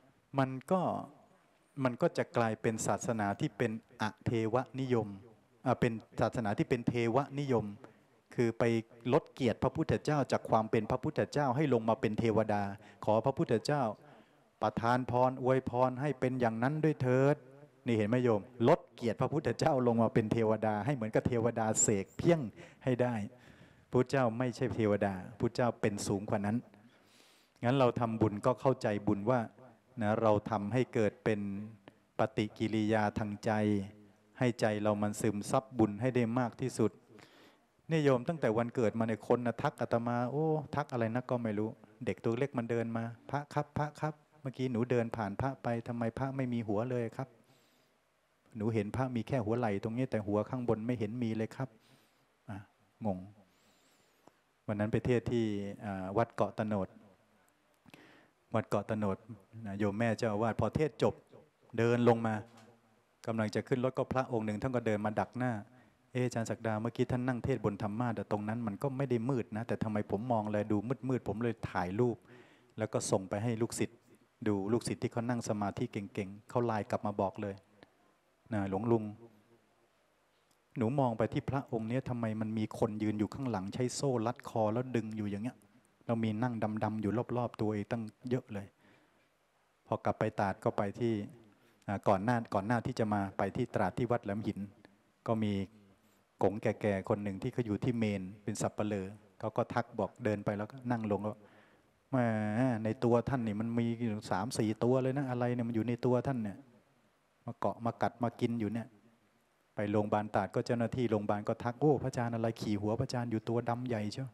มันก็จะกลายเป็นศาสนาที่เป็นอเทวนิยมเป็นศาสนาที่เป็นเทวนิยมคือไปลดเกียรติพระพุทธเจ้าจากความเป็นพระพุทธเจ้าให้ลงมาเป็นเทวดาขอพระพุทธเจ้าประทานพรอวยพรให้เป็นอย่างนั้นด้วยเถิดนี่เห็นไหมโยมลดเกียรติพระพุทธเจ้าลงมาเป็นเทวดาให้เหมือนกับเทวดาเสกเพียงให้ได้พระเจ้าไม่ใช่เทวดาพระเจ้าเป็นสูงกว่านั้นงั้นเราทำบุญก็เข้าใจบุญว่านะเราทำให้เกิดเป็นปฏิกิริยาทางใจให้ใจเรามันซึมซับบุญให้ได้มากที่สุดนี่โยมตั้งแต่วันเกิดมาในคนนะทักอาตมาโอ้ทักอะไรนะก็ไม่รู้เด็กตัวเล็กมันเดินมาพระครับพระครับเมื่อกี้หนูเดินผ่านพระไปทำไมพระไม่มีหัวเลยครับหนูเห็นพระมีแค่หัวไหล่ตรงนี้แต่หัวข้างบนไม่เห็นมีเลยครับงงวันนั้นไปเทศที่วัดเกาะตะโนดวัดเกาะตะโนดโยมแม่เจ้าอาวาสพอเทศจบเดินลงมากำลังจะขึ้นรถก็พระองค์หนึ่งท่านก็เดินมาดักหน้าอาจารย์ศักดาเมื่อกี้ท่านนั่งเทศบนธรรมาสแต่ตรงนั้นมันก็ไม่ได้มืดนะแต่ทำไมผมมองเลยดูมืดผมเลยถ่ายรูปแล้วก็ส่งไปให้ลูกศิษย์ดูลูกศิษย์ที่เขานั่งสมาธิเก่งๆเขาไลน์กลับมาบอกเลยนะหลวงลุงหนูมองไปที่พระองค์นี้ทำไมมันมีคนยืนอยู่ข้างหลังใช้โซ่ลัดคอแล้วดึงอยู่อย่างเงี้ยเรามีนั่งดำๆอยู่รอบๆตัวเองตั้งเยอะเลยพอกลับไปตราดก็ไปที่ก่อนหน้าที่จะมาไปที่ตราดที่วัดแหลมหินก็มีกงแก่ๆคนหนึ่งที่เขาอยู่ที่เมนเป็นสับปะเลอเขาก็ทักบอกเดินไปแล้วก็นั่งลงแล้วแหมในตัวท่านนี่มันมี3-4 ตัวเลยนะอะไรเนี่ยมันอยู่ในตัวท่านเนี่ยมาเกาะมากัดมากินอยู่เนี่ยไปโรงพยาบาลตราดก็เจ้าหน้าที่โรงพยาบาลก็ทักโอ้พระอาจารย์อะไรขี่หัวพระอาจารย์อยู่ตัวดำใหญ่เชียว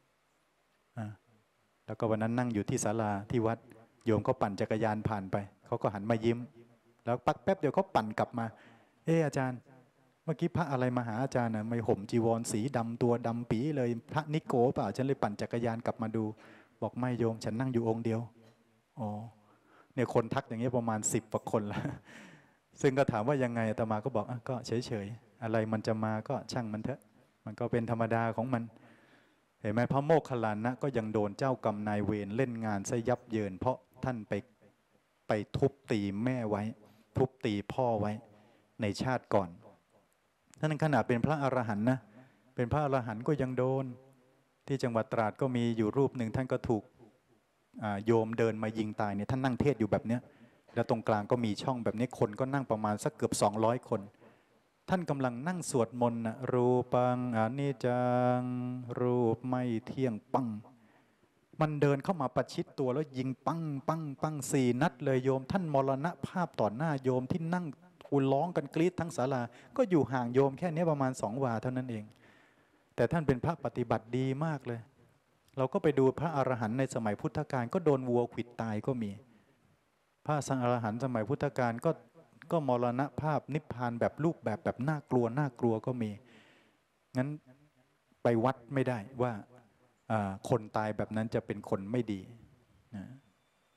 แล้วก็วันนั้นนั่งอยู่ที่ศาลาที่วัดโยมก็ปั่นจักรยานผ่านไปเขาก็หันมายิ้มแล้วปักแป๊บเดียวเขาปั่นกลับมาอาจารย์เมื่อกี้พระอะไรมาหาอาจารย์น่ะไม่ห่มจีวรสีดำตัวดำปีเลยพระนิโกเปล่าฉันเลยปั่นจักรยานกลับมาดูบอกไม่โยมฉันนั่งอยู่องค์เดียวอ๋อเนี่ยคนทักอย่างเงี้ยประมาณ10 กว่าคนแล้วซึ่งก็ถามว่ายังไงอาตมาก็บอกก็เฉยๆอะไรมันจะมาก็ช่างมันเถอะมันก็เป็นธรรมดาของมันเห็นไหมพระโมคคัลลานะก็ยังโดนเจ้ากรรมนายเวรเล่นงานซะยับเยินเพราะท่านไปทุบตีแม่ไว้ทุบตีพ่อไว้ในชาติก่อนท่านขนาดเป็นพระอรหันต์นะเป็นพระอรหันต์ก็ยังโดนที่จังหวัดตราดก็มีอยู่รูปหนึ่งท่านก็ถูกโยมเดินมายิงตายเนี่ยท่านนั่งเทศอยู่แบบเนี้ยแล้วตรงกลางก็มีช่องแบบนี้คนก็นั่งประมาณสักเกือบ200 คนท่านกำลังนั่งสวดมนต์รูปังอนิจจังรูปไม่เที่ยงปังมันเดินเข้ามาประชิดตัวแล้วยิงปังปังปัง4 นัดเลยโยมท่านมรณภาพต่อหน้าโยมที่นั่งร้องกันกรี๊ดทั้งศาลาก็อยู่ห่างโยมแค่นี้ประมาณ2 วาเท่านั้นเองแต่ท่านเป็นพระปฏิบัติดีมากเลยเราก็ไปดูพระอรหันต์ในสมัยพุทธกาลก็โดนวัวขวิดตายก็มีพระอรหันต์สมัยพุทธกาลก็มรณภาพนิพพานแบบรูปแบบน่ากลัวก็มีงั้นไปวัดไม่ได้ว่าคนตายแบบนั้นจะเป็นคนไม่ดีนะ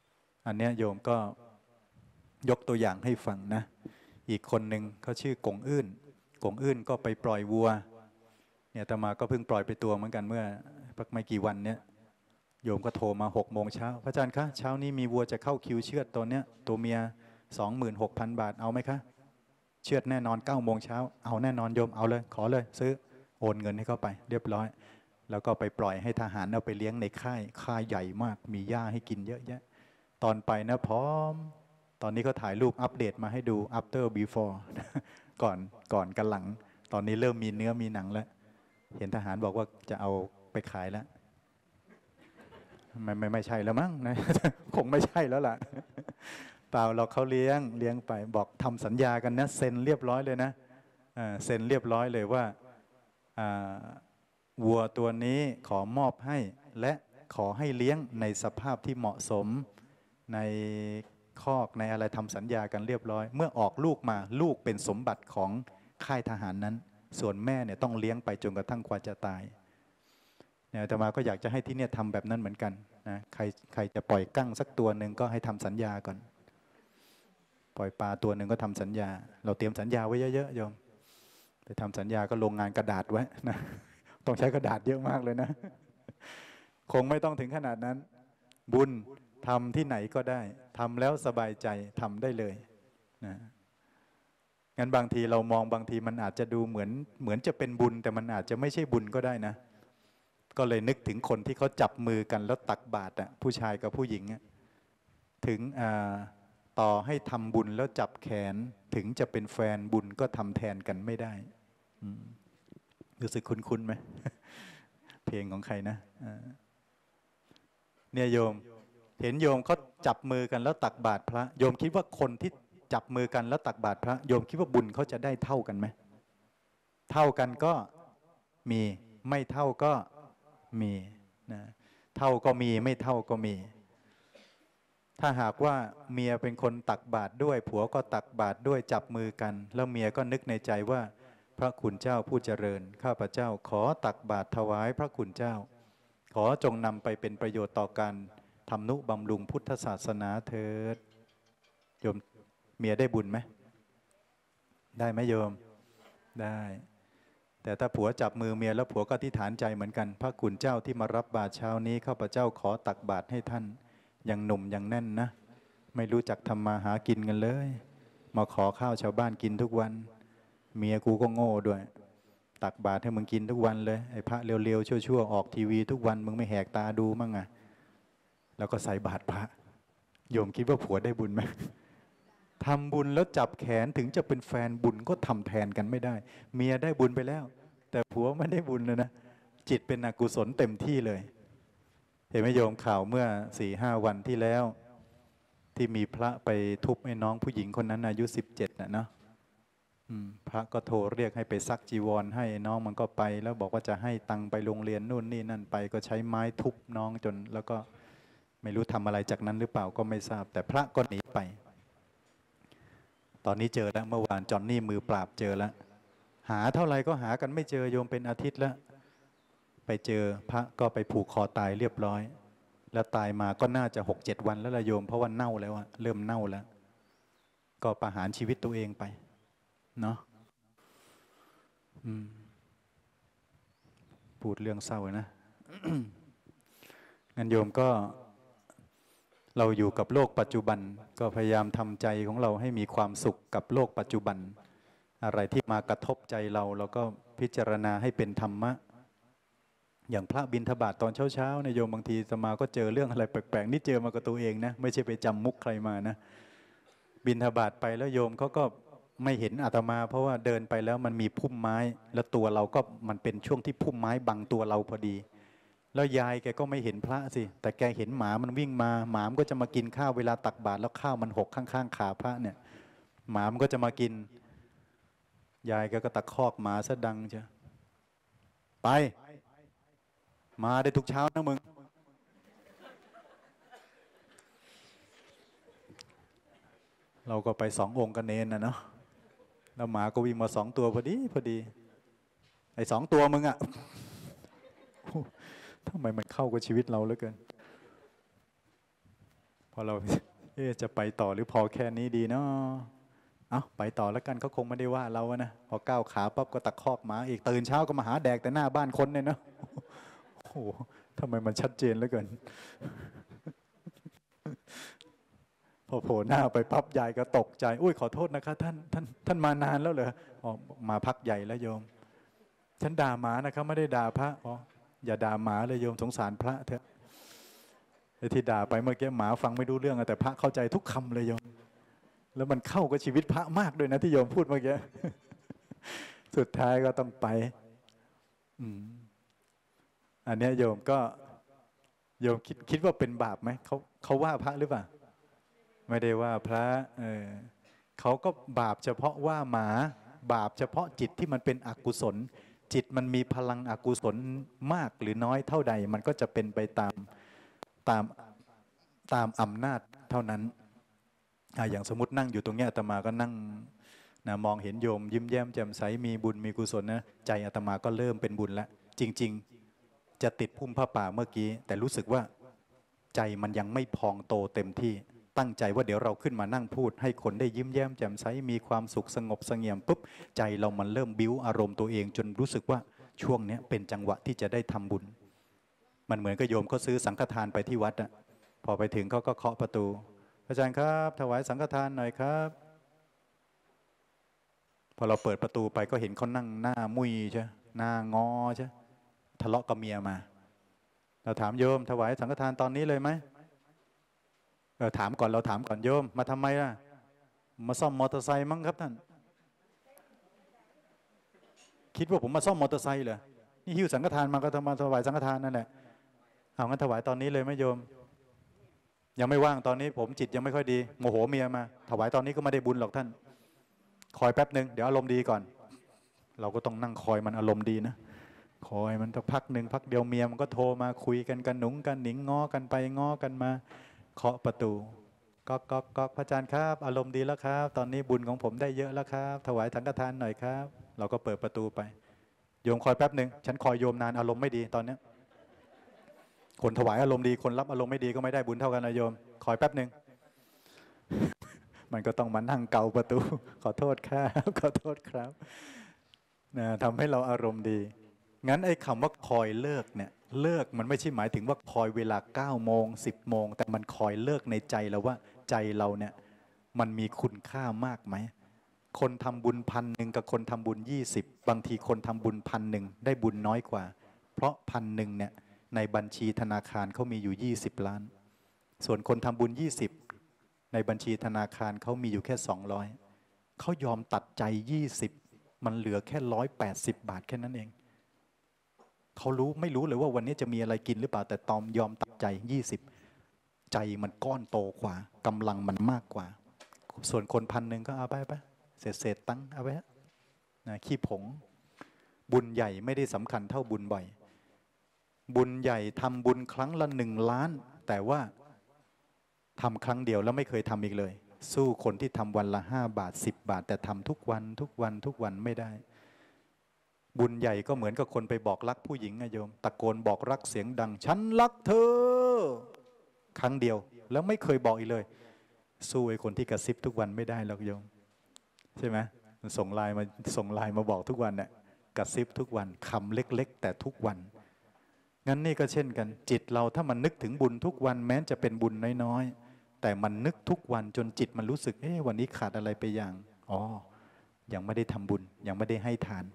อันเนี้ยโยมก็ยกตัวอย่างให้ฟังนะ อีกคนหนึ่งเขาชื่อกงอื้นกงอื้นก็ไปปล่อยวัวเนี่ยอาตมาก็เพิ่งปล่อยไปตัวเหมือนกันเมื่อไม่กี่วันเนี้ยโยมก็โทรมา6 โมงเช้าพระอาจารย์คะเช้านี้มีวัวจะเข้าคิวเชือดตัวเนี้ยตัวเมีย 26,000 บาทเอาไหมคะเชือดแน่นอน9 โมงเช้าเอาแน่นอนโยมเอาเลยขอเลยซื้อโอนเงินให้เขาไปเรียบร้อยแล้วก็ไปปล่อยให้ทหารเอาไปเลี้ยงในค่ายใหญ่มากมีหญ้าให้กินเยอะแยะตอนไปนะพร้อมตอนนี้เขาถ่ายรูปอัปเดตมาให้ดู after before ก่อนกันหลังตอนนี้เริ่มมีเนื้อมีหนังแล้วเห็นทหารบอกว่าจะเอาไปขายแล้วไม่ใช่แล้วมั้งนะคงไม่ใช่แล้วล่ะเปล่าเราเขาเลี้ยงไปบอกทำสัญญากันนะเซ็นเรียบร้อยเลยนะเซ็นเรียบร้อยเลยว่าวัวตัวนี้ขอมอบให้และขอให้เลี้ยงในสภาพที่เหมาะสมในคอกในอะไรทำสัญญากันเรียบร้อยเมื่อออกลูกมาลูกเป็นสมบัติของค่ายทหารนั้นส่วนแม่เนี่ยต้องเลี้ยงไปจนกระทั่งกว่าจะตายเนี่ยอาตมาก็อยากจะให้ที่เนี่ยทำแบบนั้นเหมือนกันนะใครจะปล่อยกั้งสักตัวหนึ่งก็ให้ทำสัญญาก่อนปล่อยปลาตัวหนึ่งก็ทำสัญญาเราเตรียมสัญญาไว้เยอะๆโยมไปทำสัญญาก็ลงงานกระดาษไว้นะต้องใช้กระดาษเยอะมากเลยนะคงไม่ต้องถึงขนาดนั้นบุญทำที่ไหนก็ได้ทำแล้วสบายใจทำได้เลยนะงั้นบางทีเรามองบางทีมันอาจจะดูเหมือนจะเป็นบุญแต่มันอาจจะไม่ใช่บุญก็ได้นะก็เลยนึกถึงคนที่เขาจับมือกันแล้วตักบาตรผู้ชายกับผู้หญิงถึงต่อให้ทำบุญแล้วจับแขนถึงจะเป็นแฟนบุญก็ทำแทนกันไม่ได้รู้สึกคุ้นๆไหม เพลงของใครนะเนี่ยโยมเห็นโยมเขาจับมือกันแล้วตักบาตรพระโยมคิดว่าคนที่จับมือกันแล้วตักบาตรพระโยมคิดว่าบุญเขาจะได้เท่ากันไหมเท่ากันก็มีไม่เท่าก็มีนะเท่าก็มีไม่เท่าก็มีถ้าหากว่าเมียเป็นคนตักบาตรด้วยผัวก็ตักบาตรด้วยจับมือกันแล้วเมียก็นึกในใจว่าพระคุณเจ้าผู้เจริญข้าพเจ้าขอตักบาตรถวายพระคุณเจ้าขอจงนำไปเป็นประโยชน์ต่อการทำนุบำรุงพุทธศาสนาเถิดโยมเมียได้บุญไหมได้ไหมโยมได้แต่ถ้าผัวจับมือเมียแล้วผัวก็อธิษฐานใจเหมือนกันพระคุณเจ้าที่มารับบาตรเช้านี้ข้าพเจ้าขอตักบาตรให้ท่านยังหนุ่มยังแน่นนะไม่รู้จักทำมาหากินกันเลยมาขอข้าวชาวบ้านกินทุกวันเมียกูก็โง่ด้วยตักบาตรให้มึงกินทุกวันเลยไอ้พระเร็วๆชั่วๆออกทีวีทุกวันมึงไม่แหกตาดูมั่งอะแล้วก็ใส่บาตรพระโยมคิดว่าผัวได้บุญไหมทำบุญแล้วจับแขนถึงจะเป็นแฟนบุญก็ทำแทนกันไม่ได้เมียได้บุญไปแล้วแต่ผัวไม่ได้บุญเลยนะจิตเป็นอกุศลเต็มที่เลยเห็นไหมโยมข่าวเมื่อ4-5 วันที่แล้วที่มีพระไปทุบไอ้น้องผู้หญิงคนนั้นอายุ17นะเนาะพระก็โทรเรียกให้ไปซักจีวรให้น้องมันก็ไปแล้วบอกว่าจะให้ตังค์ไปโรงเรียนนู่นนี่นั่นไปก็ใช้ไม้ทุบน้องจนแล้วก็ไม่รู้ทำอะไรจากนั้นหรือเปล่าก็ไม่ทราบแต่พระก็หนีไปตอนนี้เจอแล้วเมื่อวานจอนนี่มือปราบเจอแล้วหาเท่าไรก็หากันไม่เจอโยมเป็นอาทิตย์แล้วไปเจอพระก็ไปผูกคอตายเรียบร้อยแล้วตายมาก็น่าจะ6-7 วันแล้วละโยมเพราะว่าเน่าแล้วเริ่มเน่าแล้วก็ประหารชีวิตตัวเองไปเนาะพูดเรื่องเศร้านะ งั้นโยมก็เราอยู่กับโลกปัจจุบันก็พยายามทำใจของเราให้มีความสุขกับโลกปัจจุบันอะไรที่มากระทบใจเราก็พิจารณาให้เป็นธรรมะอย่างพระบิณฑบาตตอนเช้าๆเนี่ยโยมบางทีสมาก็เจอเรื่องอะไรแปลกๆนี่เจอมากับตัวเองนะไม่ใช่ไปจำมุกใครมานะบิณฑบาตไปแล้วโยมเขาก็ไม่เห็นอาตมาเพราะว่าเดินไปแล้วมันมีพุ่มไม้แล้วตัวเราก็มันเป็นช่วงที่พุ่มไม้บังตัวเราพอดีแล้วยายแกก็ไม่เห็นพระสิแต่แกเห็นหมามันวิ่งมาหมามันก็จะมากินข้าวเวลาตักบาตรแล้วข้าวมันหกข้างๆขาพระเนี่ยหมามันก็จะมากินยายแกก็ตะคอกหมาซะดังเชียวไปมาได้ทุกเช้านะมึงเราก็ไป2 องค์กันเนนนะเนาะแล้วหมาก็วิ่งมา2 ตัวพอดีไอ้2 ตัวมึงอะทำไมมันเข้ากับชีวิตเราเหลือเกินพอเราจะไปต่อหรือพอแค่นี้ดีเนาะเอาไปต่อแล้วกันเขาคงไม่ได้ว่าเรานะพอก้าวขาปั๊บก็ตะคอกหมาอีกตื่นเช้าก็มาหาแดกแต่หน้าบ้านคนเนี่ยเนาะโอ้โหทำไมมันชัดเจนเหลือเกินพอโผล่หน้าไปปั๊บยายก็ตกใจอุ้ยขอโทษนะคะท่านมานานแล้วเหรออ๋อมาพักใหญ่แล้วโยมฉันด่าหมานะครับไม่ได้ด่าพระอ๋ออย่าด่าหมาเลยโยมสงสารพระเถอะไอ้ที่ด่าไปเมื่อกี้หมาฟังไม่รู้เรื่องแต่พระเข้าใจทุกคำเลยโยมแล้วมันเข้ากับชีวิตพระมากด้วยนะที่โยมพูดเมื่อกี้สุดท้ายก็ต้องไปอันนี้โยมก็โยมคิดว่าเป็นบาปไหมเขาว่าพระหรือเปล่าไม่ได้ว่าพระเขาก็บาปเฉพาะว่าหมาบาปเฉพาะจิตที่มันเป็นอกุศลจิตมันมีพลังอกุศลมากหรือน้อยเท่าใดมันก็จะเป็นไปตามอำนาจเท่านั้นอย่างสมมตินั่งอยู่ตรงนี้อาตมาก็นั่งนะมองเห็นโยมยิ้มแย้มแจ่มใสมีบุญมีกุศลนะใจอาตมาก็เริ่มเป็นบุญแล้วจริงๆจะติดพุ่มผ้าป่าเมื่อกี้แต่รู้สึกว่าใจมันยังไม่พองโตเต็มที่ตั้งใจว่าเดี๋ยวเราขึ้นมานั่งพูดให้คนได้ยิ้มแย้มแจ่มใสมีความสุขสงบเสงี่ยมปุ๊บใจเรามันเริ่มบิ้วอารมณ์ตัวเองจนรู้สึกว่าช่วงนี้เป็นจังหวะที่จะได้ทำบุญมันเหมือนกับโยมเขาซื้อสังฆทานไปที่วัดอะพอไปถึงเขาก็เคาะประตูอาจารย์ครับถวายสังฆทานหน่อยครับพอเราเปิดประตูไปก็เห็นเขานั่งหน้ามุยใช่หน้างอใช่ทะเลาะกับเมียมาเราถามโยมถวายสังฆทานตอนนี้เลยไหมถามก่อนเราถามก่อนโยมมาทำไมล่ะมาซ่อมมอเตอร์ไซค์มั้งครับท่านคิดว่าผมมาซ่อมมอเตอร์ไซค์เหรอนี่หิ้วสังฆทานมาก็มาถวายสังฆทานนั่นแหละเอางั้นถวายตอนนี้เลยไหมโยมยังไม่ว่างตอนนี้ผมจิตยังไม่ค่อยดีโมโหเมียมาถวายตอนนี้ก็ไม่ได้บุญหรอกท่านคอยแป๊บหนึ่งเดี๋ยวอารมณ์ดีก่อนเราก็ต้องนั่งคอยมันอารมณ์ดีนะคอยมันสักพักหนึ่งพักเดียวเมียมันก็โทรมาคุยกันกันหนุงกันหนิงง้อกันไปง้อกันมาเคาะประตูก๊อกพระอาจารย์ครับอารมณ์ดีแล้วครับตอนนี้บุญของผมได้เยอะแล้วครับถวายสังฆทานหน่อยครับเราก็เปิดประตูไปโยมคอยแป๊บหนึ่งฉันคอยโยมนานอารมณ์ไม่ดีตอนนี้คนถวายอารมณ์ดีคนรับอารมณ์ไม่ดีก็ไม่ได้บุญเท่ากันนะโยมคอยแป๊บหนึ่งมันก็ต้องมานั่งเกาประตูขอโทษครับขอโทษครับนะทำให้เราอารมณ์ดีงั้นไอ้คำว่าคอยเลิกเนี่ยเลิกมันไม่ใช่หมายถึงว่าคอยเวลา9 โมง 10 โมงแต่มันคอยเลิกในใจเราว่าใจเราเนี่ยมันมีคุณค่ามากไหมคนทำบุญ1,000กับคนทำบุญ20บางทีคนทำบุญ1,000ได้บุญน้อยกว่าเพราะ1,000เนี่ยในบัญชีธนาคารเขามีอยู่20 ล้านส่วนคนทำบุญ20ในบัญชีธนาคารเขามีอยู่แค่200เขายอมตัดใจ20มันเหลือแค่180 บาทแค่นั้นเองเขาไม่รู้เลยว่าวันนี้จะมีอะไรกินหรือเปล่าแต่ตอมยอมตัดใจ20ใจมันก้อนโตกว่ากำลังมันมากกว่าส่วนคน1,000ก็เอาไปเศษตังค์เอาไปนะขี้ผงบุญใหญ่ไม่ได้สำคัญเท่าบุญบ่อยบุญใหญ่ทำบุญครั้งละ1 ล้านแต่ว่าทำครั้งเดียวแล้วไม่เคยทำอีกเลยสู้คนที่ทำวันละ5 บาท10 บาทแต่ทำทุกวันไม่ได้บุญใหญ่ก็เหมือนกับคนไปบอกรักผู้หญิงไงโยมตะโกนบอกรักเสียงดังฉันรักเธอครั้งเดียวแล้วไม่เคยบอกอีกเลยสู้ไอ้คนที่กระซิบทุกวันไม่ได้หรอกโยมใช่ไหมมันส่งไลน์มาบอกทุกวันเนี่ยกระซิบทุกวันคำเล็กๆแต่ทุกวันงั้นนี่ก็เช่นกันจิตเราถ้ามันนึกถึงบุญทุกวันแม้จะเป็นบุญน้อยๆแต่มันนึกทุกวันจนจิตมันรู้สึกวันนี้ขาดอะไรไปอย่างยังไม่ได้ทำบุญยังไม่ได้ให้ทาน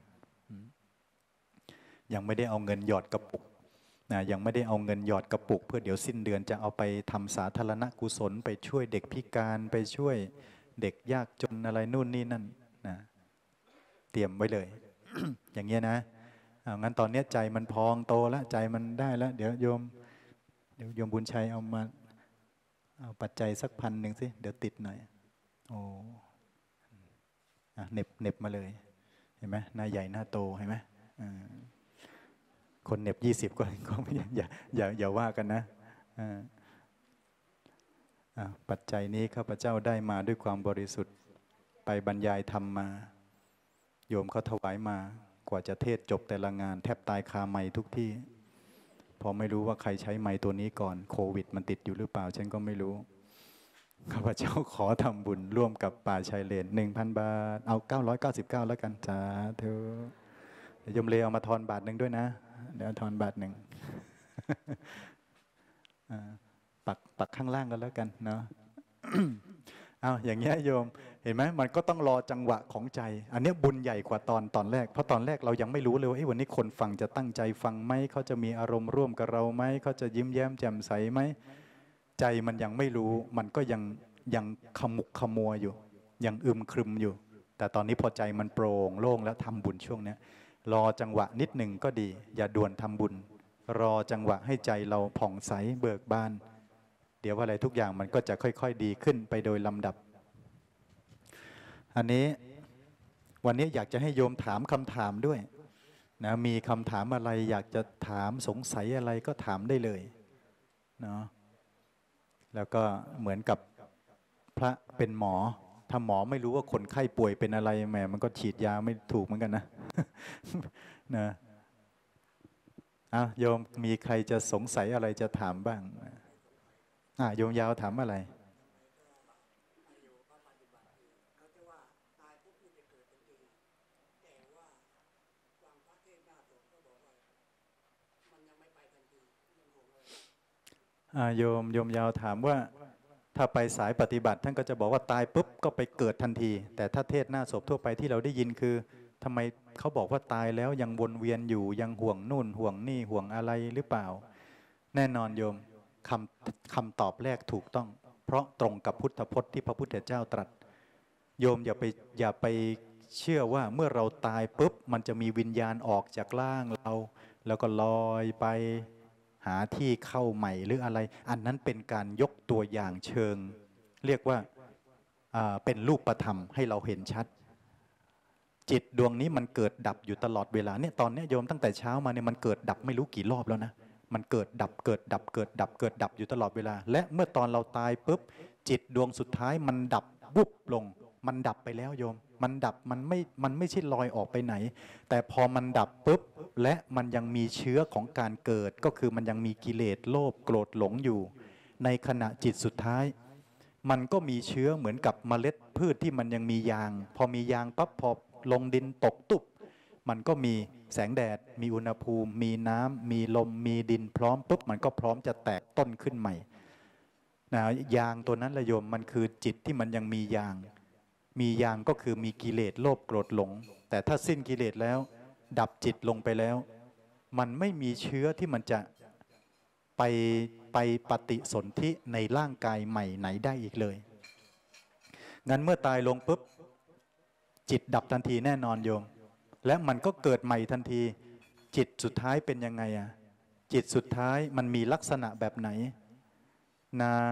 ยังไม่ได้เอาเงินหยอดกระปุกนะยังไม่ได้เอาเงินหยอดกระปุกเพื่อเดี๋ยวสิ้นเดือนจะเอาไปทำสาธารณกุศลไปช่วยเด็กพิการไปช่วยเด็กยากจนอะไรนู่นนี่นั่นนะเตรียมไว้เลย อย่างเงี้ยนะงั้นตอนนี้ใจมันพองโตแล้วใจมันได้แล้วเดี๋ยวโยมบุญชัยเอาปัจจัยสัก1,000สิเดี๋ยวติดหน่อยเน็บมาเลยเห็นไหมหน้าใหญ่หน้าโตเห็นไหมคนเน็บ20ก็ไม่อย่าว่ากันนะปัจจัยนี้ข้าพเจ้าได้มาด้วยความบริสุทธิ์ไปบรรยายธรรมมาโยมเขาถวายมากว่าจะเทศจบแต่ละงานแทบตายคาไมค์ทุกที่พอไม่รู้ว่าใครใช้ไมค์ตัวนี้ก่อนโควิดมันติดอยู่หรือเปล่าฉันก็ไม่รู้ข้าพเจ้าขอทำบุญร่วมกับป่าชายเลน 1,000 บาท เอา 999 แล้วกันสาธุเดี๋ยวยมเลเอามาทอนบาทหนึ่งด้วยนะ เดี๋ยวทอนบาทหนึ่ง ปักข้างล่างกันแล้วกันเนาะ เอาอย่างเงี้ยโยมเห็นไหมมันก็ต้องรอจังหวะของใจ อันนี้บุญใหญ่กว่าตอนแรกเพราะตอนแรกเรายังไม่รู้เลยว่าวันนี้คนฟังจะตั้งใจฟังไหมเขาจะมีอารมณ์ร่วมกับเราไหมเขาจะยิ้มแย้มแจ่มใสไหมใจมันยังไม่รู้มันก็ยังขมุกขมัวอยู่ยังอึมครึมอยู่แต่ตอนนี้พอใจมันโปร่งโล่งแล้วทำบุญช่วงนี้รอจังหวะนิดหนึ่งก็ดีอย่าด่วนทำบุญรอจังหวะให้ใจเราผ่องใสเบิกบานเดี๋ยวอะไรทุกอย่างมันก็จะค่อยๆดีขึ้นไปโดยลำดับอันนี้วันนี้อยากจะให้โยมถามคำถามด้วยนะมีคำถามอะไรอยากจะถามสงสัยอะไรก็ถามได้เลยเนาะแล้วก็เหมือนกับพระเป็นหมอถ้าหมอไม่รู้ว่าคนไข้ป่วยเป็นอะไรแหมมันก็ฉีดยาไม่ถูกเหมือนกันนะ นะโยมมีใครจะสงสัยอะไรจะถามบ้างโยมยาวถามอะไรโยมยาวถามว่าถ้าไปสายปฏิบัติท่านก็จะบอกว่าตายปุ๊บก็ไปเกิดทันทีแต่ถ้าเทศหน้าศพทั่วไปที่เราได้ยินคือทำไมเขาบอกว่าตายแล้วยังวนเวียนอยู่ยังห่วงนู่นห่วงนี่ห่วงอะไรหรือเปล่าแน่นอนโยมคำตอบแรกถูกต้องเพราะตรงกับพุทธพจน์ที่พระพุทธเจ้าตรัสโยมอย่าไปเชื่อว่าเมื่อเราตายปุ๊บมันจะมีวิญญาณออกจากร่างเราแล้วก็ลอยไปหาที่เข้าใหม่หรืออะไรอันนั้นเป็นการยกตัวอย่างเชิงเรียกว่าเป็นรูปธรรมให้เราเห็นชัดจิตดวงนี้มันเกิดดับอยู่ตลอดเวลาเนี่ยตอนนี้โยมตั้งแต่เช้ามาเนี่ยมันเกิดดับไม่รู้กี่รอบแล้วนะมันเกิดดับเกิดดับเกิดดับเกิดดับอยู่ตลอดเวลาและเมื่อตอนเราตายปุ๊บจิตดวงสุดท้ายมันดับวุบลงมันดับไปแล้วโยมมันดับมันไม่ใช่ลอยออกไปไหนแต่พอมันดับปุ๊บและมันยังมีเชื้อของการเกิดก็คือมันยังมีกิเลสโลภโกรธหลงอยู่ในขณะจิตสุดท้ายมันก็มีเชื้อเหมือนกับเมล็ดพืชที่มันยังมียางพอมียางปั๊บพอลงดินตกตุบมันก็มีแสงแดดมีอุณหภูมิมีน้ำมีลมมีดินพร้อมปุ๊บมันก็พร้อมจะแตกต้นขึ้นใหม่นะยางตัวนั้นละโยมมันคือจิตที่มันยังมียางก็คือมีกิเลสโลภโกรธหลงแต่ถ้าสิ้นกิเลสแล้วดับจิตลงไปแล้วมันไม่มีเชื้อที่มันจะไปปฏิสนธิในร่างกายใหม่ไหนได้อีกเลยงั้นเมื่อตายลงปุ๊บจิตดับทันทีแน่นอนโยมและมันก็เกิดใหม่ทันทีจิตสุดท้ายเป็นยังไงจิตสุดท้ายมันมีลักษณะแบบไหนนาง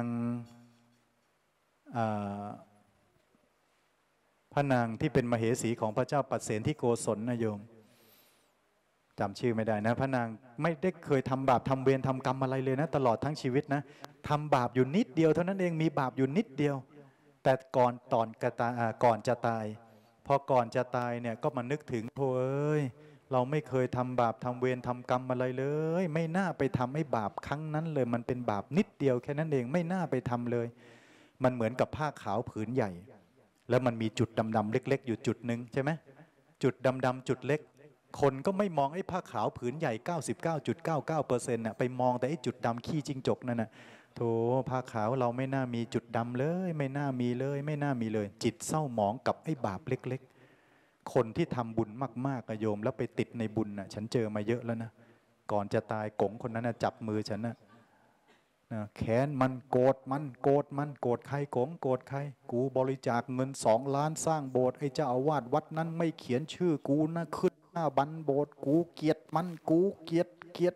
พระนางที่เป็นมเหสีของพระเจ้าปัสเสนที่โกศลนะโยมจำชื่อไม่ได้นะพระนางไม่ได้เคยทำบาปทำเวรทำกรรมอะไรเลยนะตลอดทั้งชีวิตนะทำบาปอยู่นิดเดียวเท่านั้นเองมีบาปอยู่นิดเดียวแต่ก่อนจะตายพอก่อนจะตายเนี่ยก็มานึกถึงโถ่เอ้ยเราไม่เคยทำบาปทำเวรทำกรรมอะไรเลยไม่น่าไปทำให้บาปครั้งนั้นเลยมันเป็นบาปนิดเดียวแค่นั้นเองไม่น่าไปทำเลยมันเหมือนกับผ้าขาวผืนใหญ่แล้วมันมีจุดดำๆเล็กๆอยู่จุดหนึ่งใช่ไหมจุดดำๆจุดเล็กคนก็ไม่มองไอ้ผ้าขาวผืนใหญ่ 99.99% น่ะไปมองแต่ไอ้จุดดำขี้จิ้งจกนั่นน่ะโธ่ผ้าขาวเราไม่น่ามีจุดดำเลยไม่น่ามีเลยไม่น่ามีเลยจิตเศร้าหมองกับไอ้บาปเล็กๆคนที่ทำบุญมากๆโยมแล้วไปติดในบุญน่ะฉันเจอมาเยอะแล้วนะก่อนจะตายกงคนนั้นจับมือฉันนะแค้นมันโกรธมันโกรธใครกงโกรธใครกูบริจาคเงิน2 ล้านสร้างโบสถ์ไอ้เจ้าอาวาสวัดนั้นไม่เขียนชื่อกูนะขึ้นหน้าบันโบสถ์กูเกลียดมันกูเกลียด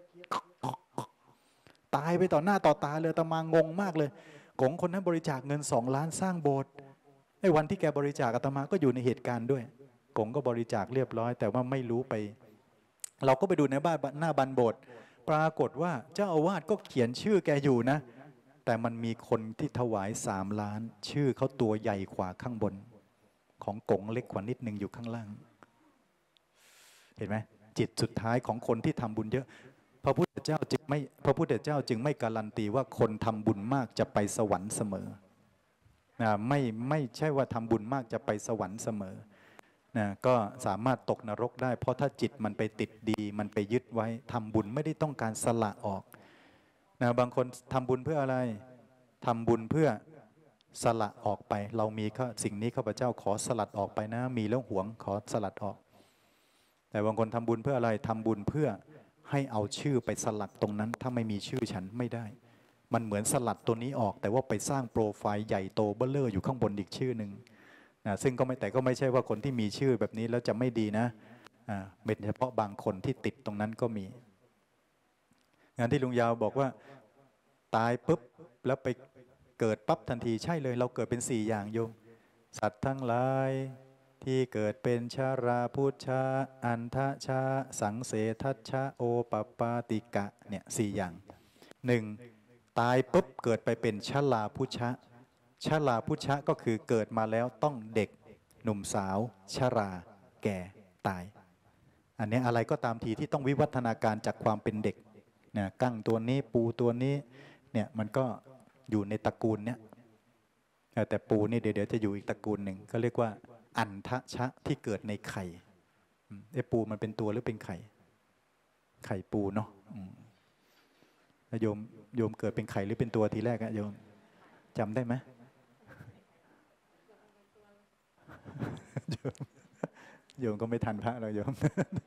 ตายไปต่อหน้าต่อตาเลยอาตมางงมากเลยกงคนนั้นบริจาคเงิน2 ล้านสร้างโบสถ์ไอ้วันที่แกบริจาคอาตมาก็อยู่ในเหตุการณ์ด้วยกงก็บริจาคเรียบร้อยแต่ว่าไม่รู้ไปเราก็ไปดูในบ้านหน้าบันโบสถ์ปรากฏว่าเจ้าอาวาสก็เขียนชื่อแกอยู่นะแต่มันมีคนที่ถวาย3 ล้านชื่อเขาตัวใหญ่กว่าข้างบนของกงเล็กกว่านิดนึงอยู่ข้างล่างเห็นไหมจิตสุดท้ายของคนที่ทำบุญเยอะพระพุทธเจ้าจึงไม่การันตีว่าคนทำบุญมากจะไปสวรรค์เสมอนะไม่ใช่ว่าทำบุญมากจะไปสวรรค์เสมอนะก็สามารถตกนรกได้เพราะถ้าจิตมันไปติดดีมันไปยึดไว้ทำบุญไม่ได้ต้องการสละออกนะบางคนทำบุญเพื่ออะไรทำบุญเพื่อสละออกไปเรามีก็สิ่งนี้ข้าพเจ้าขอสลัดออกไปนะมีแล้วหวงขอสลัดออกแต่บางคนทำบุญเพื่ออะไรทำบุญเพื่อให้เอาชื่อไปสลัดตรงนั้นถ้าไม่มีชื่อฉันไม่ได้มันเหมือนสลัดตัวนี้ออกแต่ว่าไปสร้างโปรไฟล์ใหญ่โตเบ้อเร่ออยู่ข้างบนอีกชื่อหนึ่งนะซึ่งก็ไม่ใช่ว่าคนที่มีชื่อแบบนี้แล้วจะไม่ดีนะเป็นเฉพาะบางคนที่ติดตรงนั้นก็มีงานที่ลุงยาวบอกว่าตายปุ๊บแล้วไปเกิดปั๊บทันทีใช่เลยเราเกิดเป็น4อย่างโยมสัตว์ทั้งหลายที่เกิดเป็นชาราพุชาอันทะชาสังเสทัชชาโอปปาติกะเนี่ย4อย่าง1ตายปุ๊บเกิดไปเป็นชลาพุชะชลาพุชะก็คือเกิดมาแล้วต้องเด็กหนุ่มสาวชราแก่ตายอันนี้อะไรก็ตามทีที่ต้องวิวัฒนาการจากความเป็นเด็กเนี่ยกั้งตัวนี้ปูตัวนี้เนี่ยมันก็อยู่ในตระกูลเนี้ยแต่ปูนี่เดี๋ยวจะอยู่อีกตระกูลหนึ่งก็เรียกว่าอันทะชะที่เกิดในไข่ปูมันเป็นตัวหรือเป็นไข่ไข่ปูเนาะโยมเกิดเป็นไข่หรือเป็นตัวทีแรกอะโยมจำได้ไหมโยมก็ไม่ทันพระเราโยม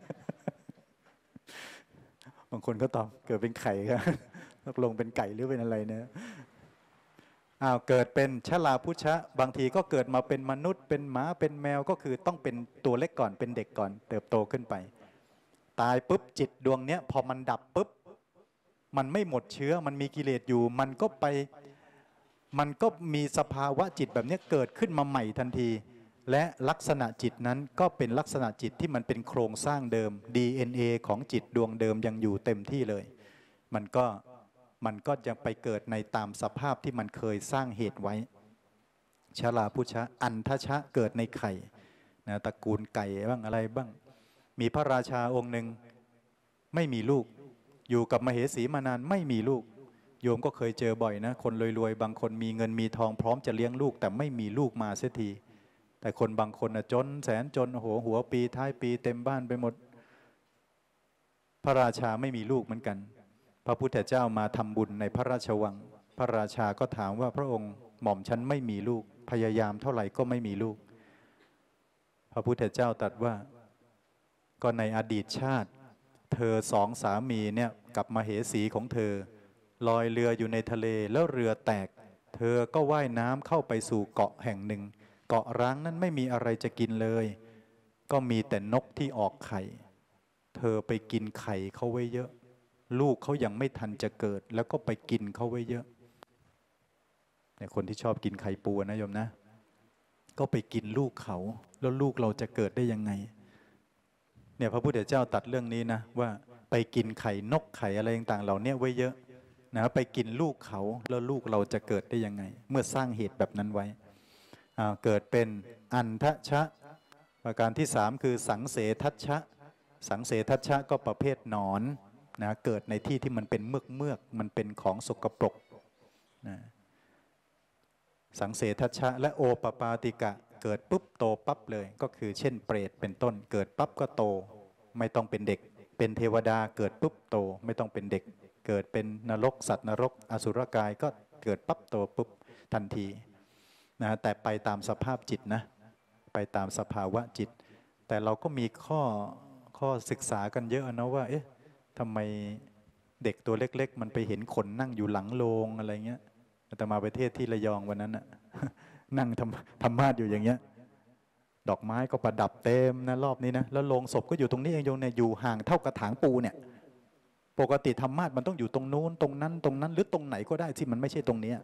บางคนก็ตอบเกิดเป็นไข่ครับตกลงเป็นไก่หรือเป็นอะไรเนี่ยเกิดเป็นชลาพุชะบางทีก็เกิดมาเป็นมนุษย์เป็นหมาเป็นแมวก็คือต้องเป็นตัวเล็กก่อนเป็นเด็กก่อนเติบโตขึ้นไปตายปุ๊บจิตดวงเนี้ยพอมันดับปุ๊บมันไม่หมดเชื้อมันมีกิเลสอยู่มันก็มีสภาวะจิตแบบนี้เกิดขึ้นมาใหม่ทันทีและลักษณะจิตนั้นก็เป็นลักษณะจิตที่มันเป็นโครงสร้างเดิม DNA ของจิตดวงเดิมยังอยู่เต็มที่เลยมันก็ยังไปเกิดในตามสภาพที่มันเคยสร้างเหตุไว้ชลาพุชะอันทชะเกิดในไข่นะตระกูลไก่บ้างอะไรบ้างมีพระราชาองค์หนึ่งไม่มีลูกอยู่กับมเหสีมานานไม่มีลูกโยมก็เคยเจอบ่อยนะคนรวยๆบางคนมีเงินมีทองพร้อมจะเลี้ยงลูกแต่ไม่มีลูกมาเสียทีแต่คนบางคนจนแสนจนหัวปีท้ายปีเต็มบ้านไปหมดพระราชาไม่มีลูกเหมือนกันพระพุทธเจ้ามาทำบุญในพระราชวังพระราชาก็ถามว่าพระองค์หม่อมฉันไม่มีลูกพยายามเท่าไหร่ก็ไม่มีลูกพระพุทธเจ้าตรัสว่าก็ในอดีตชาติเธอสองสามีเนี่ยกับมเหสีของเธอลอยเรืออยู่ในทะเลแล้วเรือแตกเธอก็ว่ายน้ำเข้าไปสู่เกาะแห่งหนึ่งเกาะร้างนั้นไม่มีอะไรจะกินเลยก็มีแต่นกที่ออกไข่เธอไปกินไข่เขาไว้เยอะลูกเขายังไม่ทันจะเกิดแล้วก็ไปกินเขาไว้เยอะเนี่ยคนที่ชอบกินไข่ปูนะโยมนะก็ไปกินลูกเขาแล้วลูกเราจะเกิดได้ยังไงเนี่ยพระพุทธเจ้าตรัสเรื่องนี้นะว่าไปกินไข่นกไข่อะไรต่างๆเหล่านี้ไว้เยอะนะไปกินลูกเขาแล้วลูกเราจะเกิดได้ยังไงเมื่อสร้างเหตุแบบนั้นไว้เกิดเป็นอันทชะประการที่3คือสังเสทัชชะสังเสทัชชะก็ประเภทหนอนนะเกิดในที่ที่มันเป็นเมือกมันเป็นของสกปรกนะสังเสทัชชะและโอปปาติกะเกิดปุ๊บโตปั๊บเลยก็คือเช่นเปรตเป็นต้นเกิดปั๊บก็โตไม่ต้องเป็นเด็กเป็นเทวดาเกิดปุ๊บโตไม่ต้องเป็นเด็กเกิดเป็นนรกสัตว์นรกอสุรกายก็เกิดปั๊บโตปุ๊บทันทีนะแต่ไปตามสภาพจิตนะไปตามสภาวะจิตแต่เราก็มีข้อศึกษากันเยอะนะว่าเอ๊ะทำไมเด็กตัวเล็กๆมันไปเห็นคนนั่งอยู่หลังโลงอะไรเงี้ยแต่มาประเทศที่ระยองวันนั้นน่ะนั่งทำมาดอยู่อย่างเงี้ยดอกไม้ก็ประดับเต็มนะรอบนี้นะแล้วโลงศพก็อยู่ตรงนี้เองโยมเนี่ยอยู่ห่างเท่ากระถางปูเนี่ยปกติธรรมาสมันต้องอยู่ตรงนู้นตรงนั้นหรือตรงไหนก็ได้ที่มันไม่ใช่ตรงนี้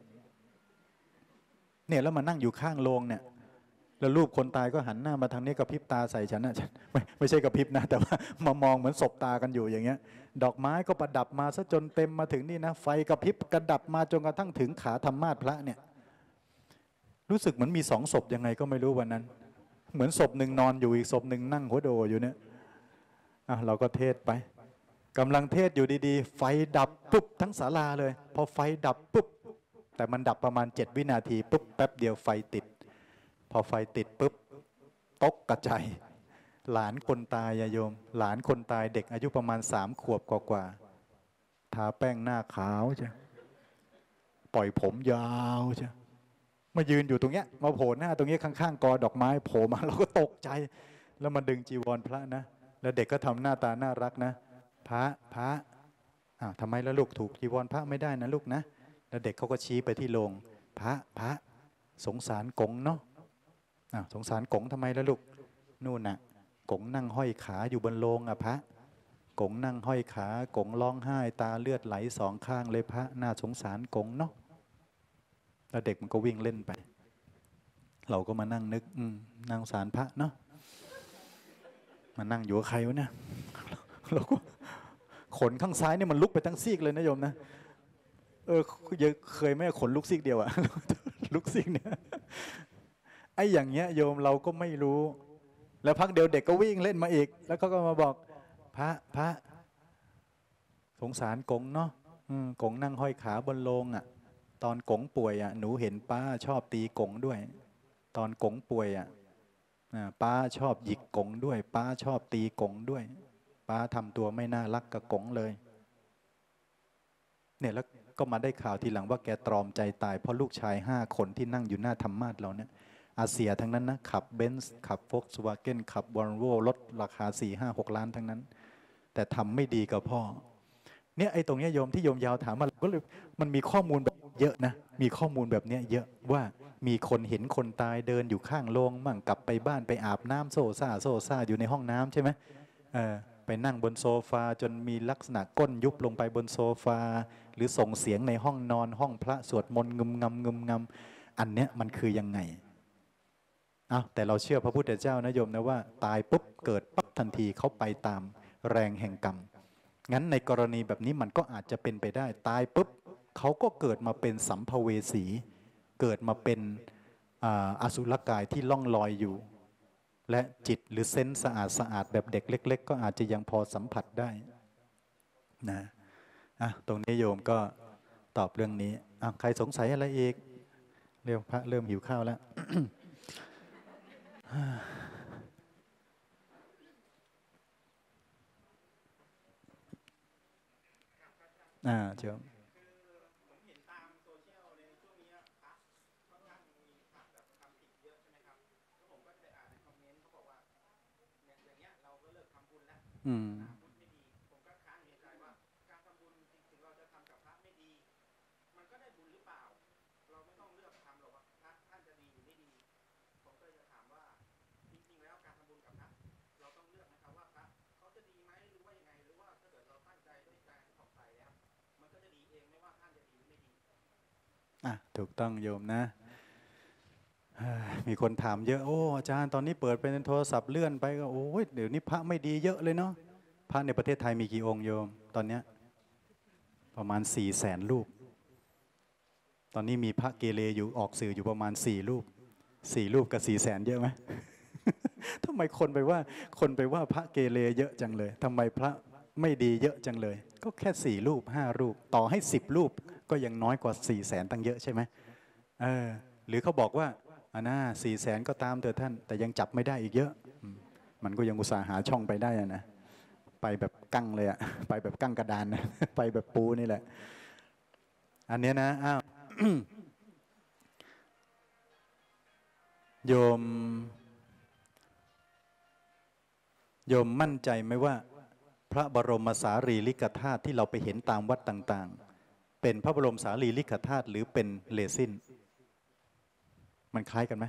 เนี่ยแล้วมานั่งอยู่ข้างโลงเนี่ยแล้วรูปคนตายก็หันหน้ามาทางนี้กระพริบตาใส่ฉันนะไม่ใช่กระพริบนะแต่ว่ามามองเหมือนศพตากันอยู่อย่างเงี้ยดอกไม้ก็ประดับมาซะจนเต็มมาถึงนี่นะไฟกระพริบกระดับมาจนกระทั่งถึงขาธรรมาสพระเนี่ยรู้สึกเหมือนมี2 ศพยังไงก็ไม่รู้วันนั้นเหมือนศพหนึ่งนอนอยู่อีกศพหนึ่งนั่งหัวโดอยู่เนี่ยเราก็เทศไปกำลังเทศอยู่ดีๆไฟดับปุ๊บทั้งศาลาเลยพอไฟดับปุ๊บแต่มันดับประมาณ7 วินาทีปุ๊บแป๊บเดียวไฟติดพอไฟติดปุ๊บตกกระจายหลานคนตายโยมหลานคนตายเด็กอายุประมาณ3 ขวบกว่าทาแป้งหน้าขาวใช่ปล่อยผมยาวใช่มายืนอยู่ตรงเนี้ยมาโผล่หน้าตรงนี้ข้างๆกอดอกไม้โผล่มาเราก็ตกใจแล้วมาดึงจีวรพระนะแล้วเด็กก็ทำหน้าตาน่ารักนะพระทำไมแล้วลูกถูกจีวรพระไม่ได้นะลูกนะแล้วเด็กเขาก็ชี้ไปที่โรงพระสงสารกงเนาะสงสารกงทำไมแล้วลูกนู่นน่ะกงนั่งห้อยขาอยู่บนโรงพระกงนั่งห้อยขากงร้องไห้ตาเลือดไหล2 ข้างเลยพระน่าสงสารกงเนาะแล้วเด็กมันก็วิ่งเล่นไปเราก็มานั่งนึกนางสารพระเนาะมานั่งอยู่กับใครวะเนี่ยเราก็ขนข้างซ้ายเนี่ยมันลุกไปทั้งซีกเลยนะโยมนะเคยไหมขนลุกซีกเดียวอะลุกซีกเนี่ยไอ้อย่างเงี้ยโยมเราก็ไม่รู้แล้วพักเดียวเด็กก็วิ่งเล่นมาอีกแล้วเขาก็มาบอกพระสงสารกงเนาะกงนั่งห้อยขาบนโลงอ่ะตอนกงป่วยอ่ะหนูเห็นป้าชอบตีกงด้วยตอนกงป่วยอ่ะป้าชอบหยิกกงด้วยป้าชอบตีกงด้วยป้าทำตัวไม่น่ารักกับกงเลยเนี่ยแล้วก็มาได้ข่าวทีหลังว่าแกตรอมใจตายเพราะลูกชาย5 คนที่นั่งอยู่หน้าธรรมาสน์เราเนี่ยอาเซียทั้งนั้นนะขับเบนซ์ขับโฟล์กสวาเกนขับวอลโว่รถราคา4-5-6 ล้านทั้งนั้นแต่ทำไม่ดีกับพ่อเนี่ยไอ้ตรงนี้โยมที่โยมยาวถามมาก็เลยมันมีข้อมูลแบบเยอะนะมีข้อมูลแบบนี้เยอะว่ามีคนเห็นคนตายเดินอยู่ข้างโรงมั่งกลับไปบ้านไปอาบน้ำโซ่ซ่าอยู่ในห้องน้ำใช่ไหมไปนั่งบนโซฟาจนมีลักษณะก้นยุบลงไปบนโซฟาหรือส่งเสียงในห้องนอนห้องพระสวดมนต์งึมงำอันเนี้ยมันคือยังไงแต่เราเชื่อพระพุทธเจ้านะโยมนะว่าตายปุ๊บเกิดปั๊บทันทีเขาไปตามแรงแห่งกรรมงั้นในกรณีแบบนี้มันก็อาจจะเป็นไปได้ตายปุ๊บเขาก็เกิดมาเป็นสัมภเวสีเกิดมาเป็นอสุรกายที่ล่องลอยอยู่และจิตหรือเซนส์สะอาดแบบเด็กเล็กๆก็อาจจะยังพอสัมผัสได้นะตรงนี้โยมก็ตอบเรื่องนี้ใครสงสัยอะไรอีกเร็วพระเริ่มหิวข้าวแล้ว โยมถูกต้องโยมนะมีคนถามเยอะโอ้อาจารย์ตอนนี้เปิดเป็นโทรศัพท์เลื่อนไปก็โอ้ยเดี๋ยวนี้พระไม่ดีเยอะเลยเนาะพระในประเทศไทยมีกี่องค์โยมตอนนี้ประมาณ400,000 รูปตอนนี้มีพระเกเรอยู่ออกสื่ออยู่ประมาณ4 รูปกับ400,000เยอะไหม ทำไมคนไปว่าพระเกเรเยอะจังเลยทำไมพระไม่ดีเยอะจังเลยก็แค่4 รูป5 รูปต่อให้10 รูปก็ยังน้อยกว่า400,000ตั้งเยอะใช่ไหมหรือเขาบอกว่า400,000ก็ตามเถอะท่านแต่ยังจับไม่ได้อีกเยอะมันก็ยังอุตส่าห์หาช่องไปได้นะไปแบบกั้งเลยอะไปแบบกั้งกระดานนะไปแบบปูนี่แหละอันนี้นะโยมมั่นใจไหมว่าพระบรมสารีริกธาตุที่เราไปเห็นตามวัดต่างๆเป็นพระบรมสารีริกธาตุหรือเป็นเรซินมันคล้ายกันไหม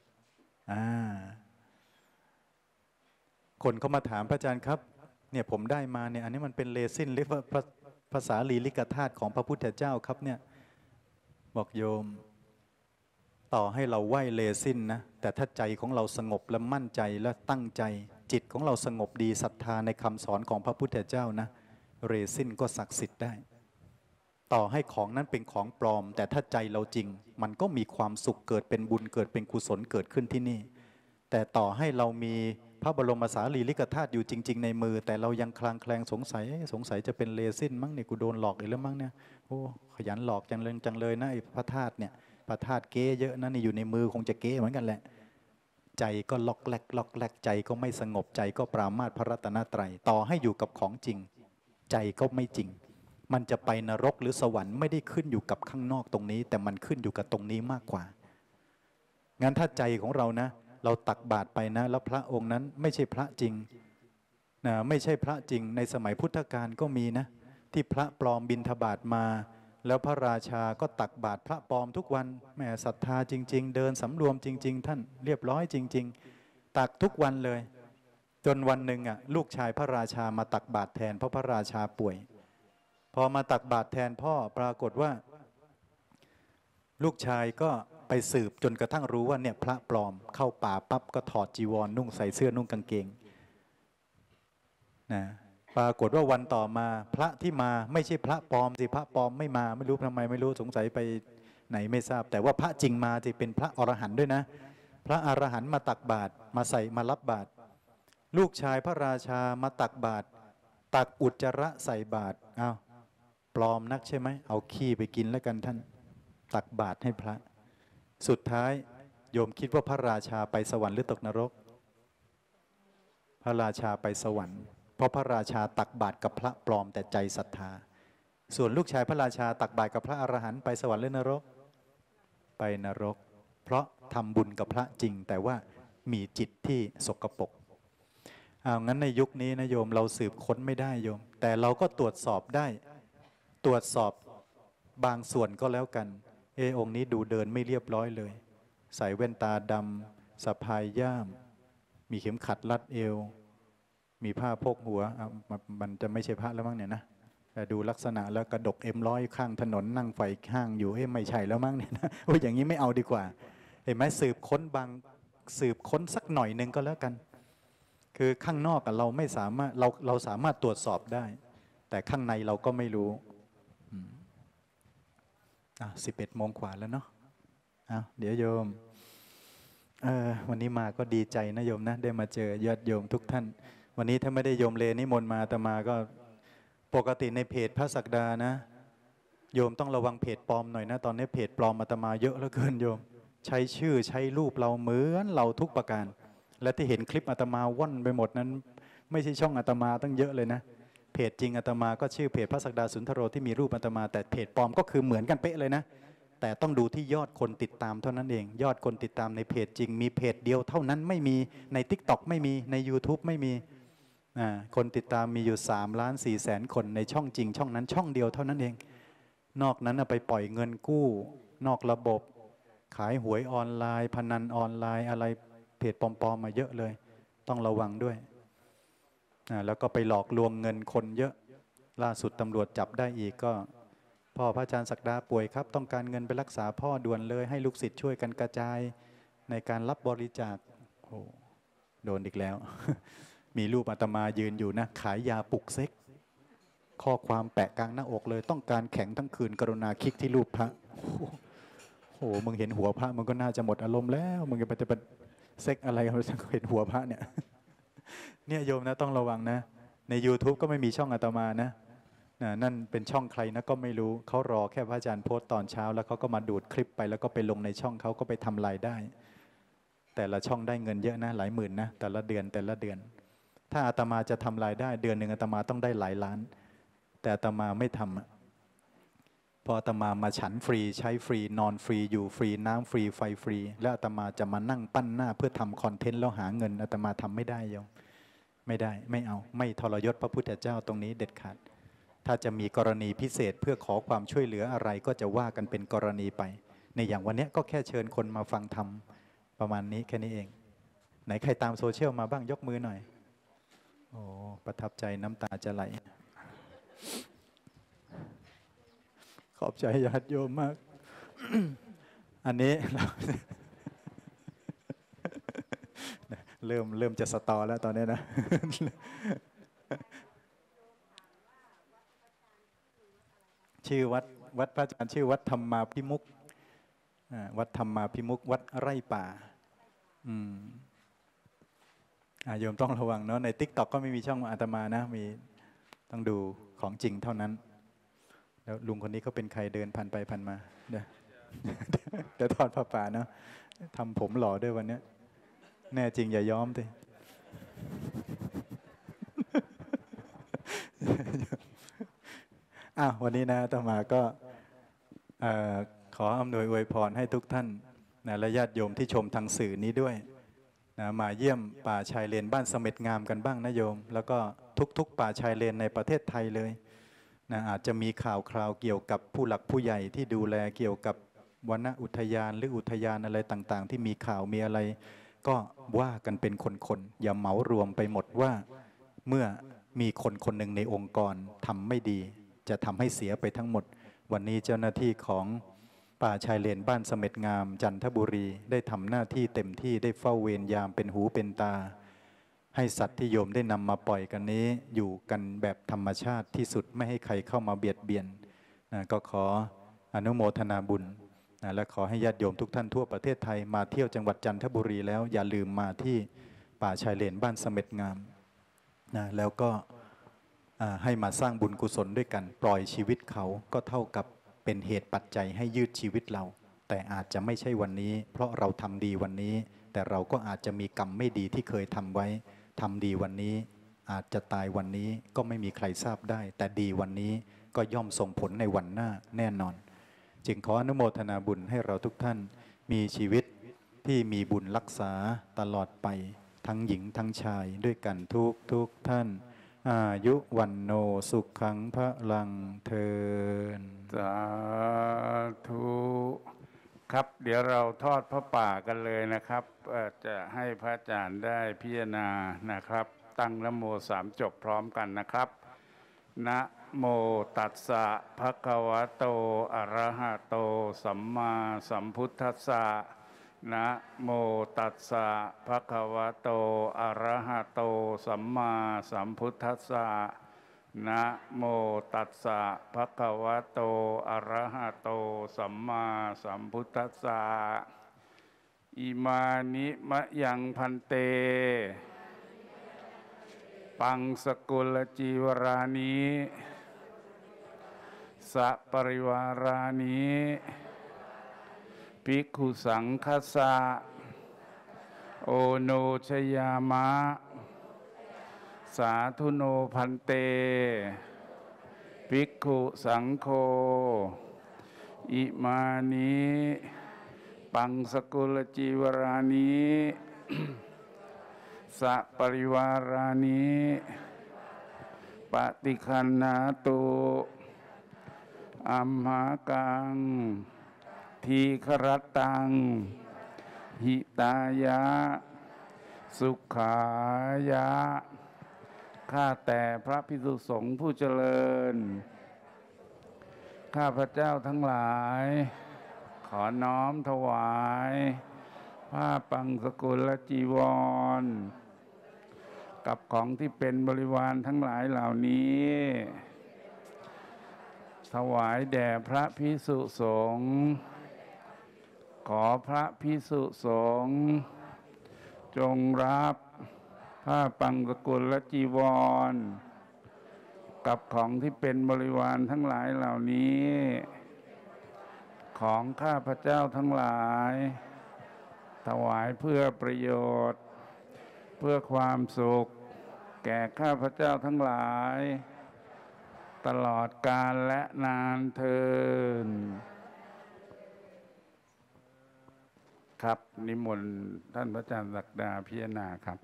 คนเขามาถามพระอาจารย์ครับเนี่ยผมได้มาเนี่ยอันนี้มันเป็นเรซินหรือภาษาลีลิกธาตุของพระพุทธเจ้าครับเนี่ยบอกโยมต่อให้เราไหว้เรซินนะแต่ถ้าใจของเราสงบและมั่นใจและตั้งใจจิตของเราสงบดีศรัทธาในคำสอนของพระพุทธเจ้านะเรซินก็ศักดิ์สิทธิ์ได้ต่อให้ของนั้นเป็นของปลอมแต่ถ้าใจเราจริงมันก็มีความสุขเกิดเป็นบุญเกิดเป็นกุศลเกิดขึ้นที่นี่แต่ต่อให้เรามีพระบรมสารีริกธาตุอยู่จริงๆในมือแต่เรายังคลางแคลงสงสัยจะเป็นเรซินมั้งเนี่ยกูโดนหลอกอีกแล้วมั้งเนี่ยโอ้ขยันหลอกจังเลยนะไอ้พระธาตุเนี่ยพระธาตุเก๊เยอะนะนี่อยู่ในมือคงจะเก๊เหมือนกันแหละใจก็ล็อกแลกใจก็ไม่สงบใจก็ปรามาสพระรัตนตรัยต่อให้อยู่กับของจริงใจก็ไม่จริงมันจะไปนรกหรือสวรรค์ไม่ได้ขึ้นอยู่กับข้างนอกตรงนี้แต่มันขึ้นอยู่กับตรงนี้มากกว่างั้นถ้าใจของเรานะเราตักบาตรไปนะแล้วพระองค์นั้นไม่ใช่พระจริงนะไม่ใช่พระจริงในสมัยพุทธกาลก็มีนะที่พระปลอมบิณฑบาตมาแล้วพระราชาก็ตักบาตรพระปลอมทุกวันแหมศรัทธาจริงๆเดินสำรวมจริงๆท่านเรียบร้อยจริงๆตักทุกวันเลยจนวันหนึ่งลูกชายพระราชามาตักบาตรแทนเพราะพระราชาป่วยพอมาตักบาตรแทนพ่อปรากฏว่าลูกชายก็ไปสืบจนกระทั่งรู้ว่าเนี่ยพระปลอมเข้าป่าปั๊บก็ถอดจีวรนุ่งใส่เสื้อนุ่งกางเกงนะปรากฏว่าวันต่อมาพระที่มาไม่ใช่พระปลอมสิพระปลอมไม่มาไม่รู้ทำไมไม่รู้สงสัยไปไหนไม่ทราบแต่ว่าพระจริงมาจะเป็นพระอรหันต์ด้วยนะพระอรหันต์มาตักบาตรมารับบาตรลูกชายพระราชามาตักบาตรตักอุจจาระใส่บาตรอ้าวปลอมนักใช่ไหมเอาขี้ไปกินแล้วกันท่านตักบาตรให้พระสุดท้ายโยมคิดว่าพระราชาไปสวรรค์หรือตกนรกพระราชาไปสวรรค์เพราะพระราชาตักบาตรกับพระปลอมแต่ใจศรัทธาส่วนลูกชายพระราชาตักบาตรกับพระอรหันต์ไปสวรรค์หรือนรกไปนรกเพราะทำบุญกับพระจริงแต่ว่ามีจิตที่สกปรกงั้นในยุคนี้นะโยมเราสืบค้นไม่ได้โยมแต่เราก็ตรวจสอบได้ตรวจสอบบางส่วนก็แล้วกันองค์นี้ดูเดินไม่เรียบร้อยเลยใส่แว่นตาดำสะพายย่ามมีเข็มขัดรัดเอวมีผ้าพกหัวมันจะไม่ใช่พระแล้วมั้งเนี่ยนะแต่ดูลักษณะแล้วกระดกM100ข้างถนนนั่งไฟข้างอยู่ไม่ใช่แล้วมั้งเนี่ยนะโอ้ยอย่างนี้ไม่เอาดีกว่าเห็นไหมสืบค้นสักหน่อยหนึ่งก็แล้วกันคือข้างนอกเราไม่สามารถเราสามารถตรวจสอบได้แต่ข้างในเราก็ไม่รู้11 โมงกว่าแล้วเนาะเดี๋ยวโยมวันนี้มาก็ดีใจนะโยมนะได้มาเจอญาติโยมทุกท่านวันนี้ถ้าไม่ได้โยมเลนิมนต์มาแต่มาก็ปกติในเพจพระศักดานะโยมต้องระวังเพจปลอมหน่อยนะตอนนี้เพจปลอมอาตมาเยอะเหลือเกินโยมใช้ชื่อใช้รูปเราเหมือนเราทุกประการและที่เห็นคลิปอาตมาว่อนไปหมดนั้นไม่ใช่ช่องอาตมาตั้งเยอะเลยนะเพจจริงอาตมาก็ชื่อเพจพระศักดาสุนทโรที่มีรูปอาตมาแต่เพจปลอมก็คือเหมือนกันเป๊ะเลยนะแต่ต้องดูที่ยอดคนติดตามเท่านั้นเองยอดคนติดตามในเพจจริงมีเพจเดียวเท่านั้นไม่มีใน TikTok ไม่มีใน YouTube ไม่มีคนติดตามมีอยู่3,400,000 คนในช่องจริงช่องนั้นช่องเดียวเท่านั้นเองนอกนั้นไปปล่อยเงินกู้นอกระบบขายหวยออนไลน์พนันออนไลน์อะไรเพจปลอมๆมาเยอะเลยต้องระวังด้วยแล้วก็ไปหลอกลวงเงินคนเยอะล่าสุดตำรวจจับได้อีกก็พ่อพระอาจารย์ศักดาป่วยครับต้องการเงินไปรักษาพ่อด่วนเลยให้ลูกศิษย์ช่วยกันกระจายในการรับบริจาคโอ้โดนอีกแล้ว มีรูปอาตมายืนอยู่นะขายยาปลุกเซ็กข้อความแปะกลางหน้าอกเลยต้องการแข็งทั้งคืนกรุณาคลิกที่รูปพระโอ้มึงเห็นหัวพระมันก็น่าจะหมดอารมณ์แล้วมึงจะไปเซ็กอะไรเขาเห็นหัวพระเนี่ยเนี่ยโยมนะต้องระวังนะใน YouTube ก็ไม่มีช่องอาตมานะนั่นเป็นช่องใครนะก็ไม่รู้เขารอแค่พระอาจารย์โพสต์ตอนเช้าแล้วเขาก็มาดูดคลิปไปแล้วก็ไปลงในช่องเขาก็ไปทำรายได้แต่ละช่องได้เงินเยอะนะหลายหมื่นนะแต่ละเดือนถ้าอาตมาจะทำรายได้เดือนหนึ่งอาตมาต้องได้หลายล้านแต่อาตมาไม่ทำพออาตมามาฉันฟรีใช้ฟรีนอนฟรีอยู่ฟรีน้ำฟรีไฟฟรีแล้วอาตมาจะมานั่งปั้นหน้าเพื่อทำคอนเทนต์แล้วหาเงินอาตมาทำไม่ได้โยมไม่ได้ไม่เอาไม่ทรยศพระพุทธเจ้าตรงนี้เด็ดขาดถ้าจะมีกรณีพิเศษเพื่อขอความช่วยเหลืออะไรก็จะว่ากันเป็นกรณีไปในอย่างวันนี้ก็แค่เชิญคนมาฟังธรรมประมาณนี้แค่นี้เองไหนใครตามโซเชียลมาบ้างยกมือหน่อยโอ้ประทับใจน้ำตาจะไหลขอบใจญาติโยมมาก อันนี้เริ่มจะสตอแล้วตอนนี้นะ ชื่อวัดพระอาจารย์ชื่อวัดธรรมาภิมุขวัดธรรมาภิมุขวัดไร่ป่าโยมต้องระวังเนาะใน TikTok ก็ไม่มีช่องอาตมานะมีต้องดูของจริงเท่านั้นแล้วลุงคนนี้เขาเป็นใครเดินผ่านไปผ่านมาเดี๋ยวเดี๋ยวทอดผ้าป่าเนาะทำผมหล่อด้วยวันนี้แน่จริงอย่าย้อมสิวันนี้นะอาตมาก็ขออำนวยอวยพรให้ทุกท่านนะและญาติโยมที่ชมทางสื่อนี้ด้วยนะมาเยี่ยมป่าชายเลนบ้านเสม็ดงามกันบ้างนะโยมแล้วก็ทุกป่าชายเลนในประเทศไทยเลยนะอาจจะมีข่าวคราวเกี่ยวกับผู้หลักผู้ใหญ่ที่ดูแลเกี่ยวกับวนอุทยานหรืออุทยานอะไรต่างๆที่มีข่าวมีอะไรก็ว่ากันเป็นคนๆอย่าเหมารวมไปหมดว่าเมื่อมีคนหนึ่งในองค์กรทำไม่ดีจะทำให้เสียไปทั้งหมดวันนี้เจ้าหน้าที่ของป่าชายเลนบ้านเสม็ดงามจันทบุรีได้ทำหน้าที่เต็มที่ได้เฝ้าเวรยามเป็นหูเป็นตาให้สัตว์ที่โยมได้นำมาปล่อยกันนี้อยู่กันแบบธรรมชาติที่สุดไม่ให้ใครเข้ามาเบียดเบียนก็ขออนุโมทนาบุญและขอให้ญาติโยมทุกท่านทั่วประเทศไทยมาเที่ยวจังหวัดจันทบุรีแล้วอย่าลืมมาที่ป่าชายเลนบ้านเสม็ดงามแล้วก็ให้มาสร้างบุญกุศลด้วยกันปล่อยชีวิตเขาก็เท่ากับเป็นเหตุปัจจัยให้ยืดชีวิตเราแต่อาจจะไม่ใช่วันนี้เพราะเราทำดีวันนี้แต่เราก็อาจจะมีกรรมไม่ดีที่เคยทำไว้ทำดีวันนี้อาจจะตายวันนี้ก็ไม่มีใครทราบได้แต่ดีวันนี้ก็ย่อมส่งผลในวันหน้าแน่นอนจึงขออนุโมทนาบุญให้เราทุกท่านมีชีวิตที่มีบุญรักษาตลอดไปทั้งหญิงทั้งชายด้วยกันทุกท่านอายุวันโนสุขังพระลังเทินสาธุครับเดี๋ยวเราทอดพระป่ากันเลยนะครับจะให้พระอาจารย์ได้พิจารณานะครับตั้งนะโม3จบพร้อมกันนะครับนะโมตัสสะภะคะวะโตอะระหะโตสัมมาสัมพุทธัสสะนะโมตัสสะภะคะวะโตอะระหะโตสัมมาสัมพุทธัสสะนะโมตัสสะภะคะวะโตอะระหะโตสัมมาสัมพุทธัสสะอิมานิมะยังพันเตปังสกุลจีวรานิสัปริวารานิภิกขุสังฆสะโอโนชยามะสาธุโนพันเตภิกขุสังโฆอิมานิปังสกุลจีวรานิสัปริวารานิปฏิคันนาตุอัมหากังทีฆรตังหิตายะสุขายะข้าแต่พระภิกษุสงฆ์ผู้เจริญข้าพระเจ้าทั้งหลายขอน้อมถวายผ้าปังสกุลและจีวรกับของที่เป็นบริวารทั้งหลายเหล่านี้ถวายแด่พระภิกษุสงฆ์ขอพระภิกษุสงฆ์จงรับผ้าปังสกุลและจีวรกับของที่เป็นบริวารทั้งหลายเหล่านี้ของข้าพระเจ้าทั้งหลายถวายเพื่อประโยชน์เพื่อความสุขแก่ข้าพเจ้าทั้งหลายตลอดกาลและนานเทอญครับนิมนต์ท่านพระอาจารย์ศักดาพิจารณาครับ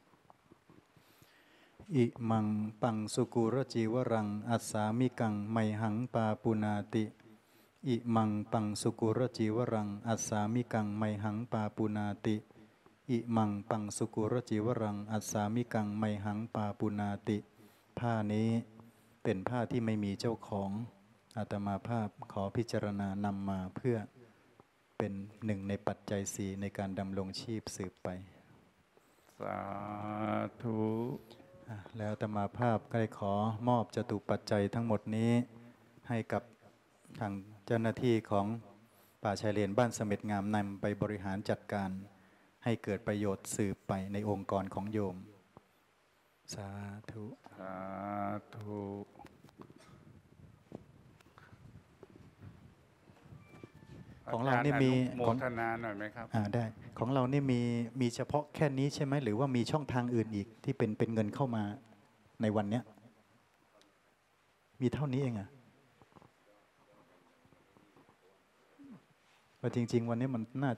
อิมังปังสุกุรจีวรังอัสสามิกังไมหังปาปุนาติอิมังปังสุกุรจีวรังอัสสามิกังไมหังปาปุนาติอิมังปังสุกุรจีวรังอัสสามิกังไมหังปาปุนาติผ้านี้เป็นผ้าที่ไม่มีเจ้าของอาตมาภาพขอพิจารณานำมาเพื่อเป็นหนึ่งในปัจจัยสี่ในการดำรงชีพสืบไปสาธุแล้วอาตมาภาพก็ได้ขอมอบจตุปัจจัยทั้งหมดนี้ให้กับทางเจ้าหน้าที่ของป่าชายเลนบ้านเสม็ดงามนำไปบริหารจัดการให้เกิดประโยชน์สืบไปในองค์กรของโยมสาธุสาธุของเรานี่มีโมของทนาหน่อยไหมครับได้ของเรานี่มีเฉพาะแค่นี้ใช่ไหมหรือว่ามีช่องทางอื่นอีกที่เป็นเงินเข้ามาในวันเนี้ยมีเท่านี้เองอะว่าจริง ๆ วันนี้มันน่า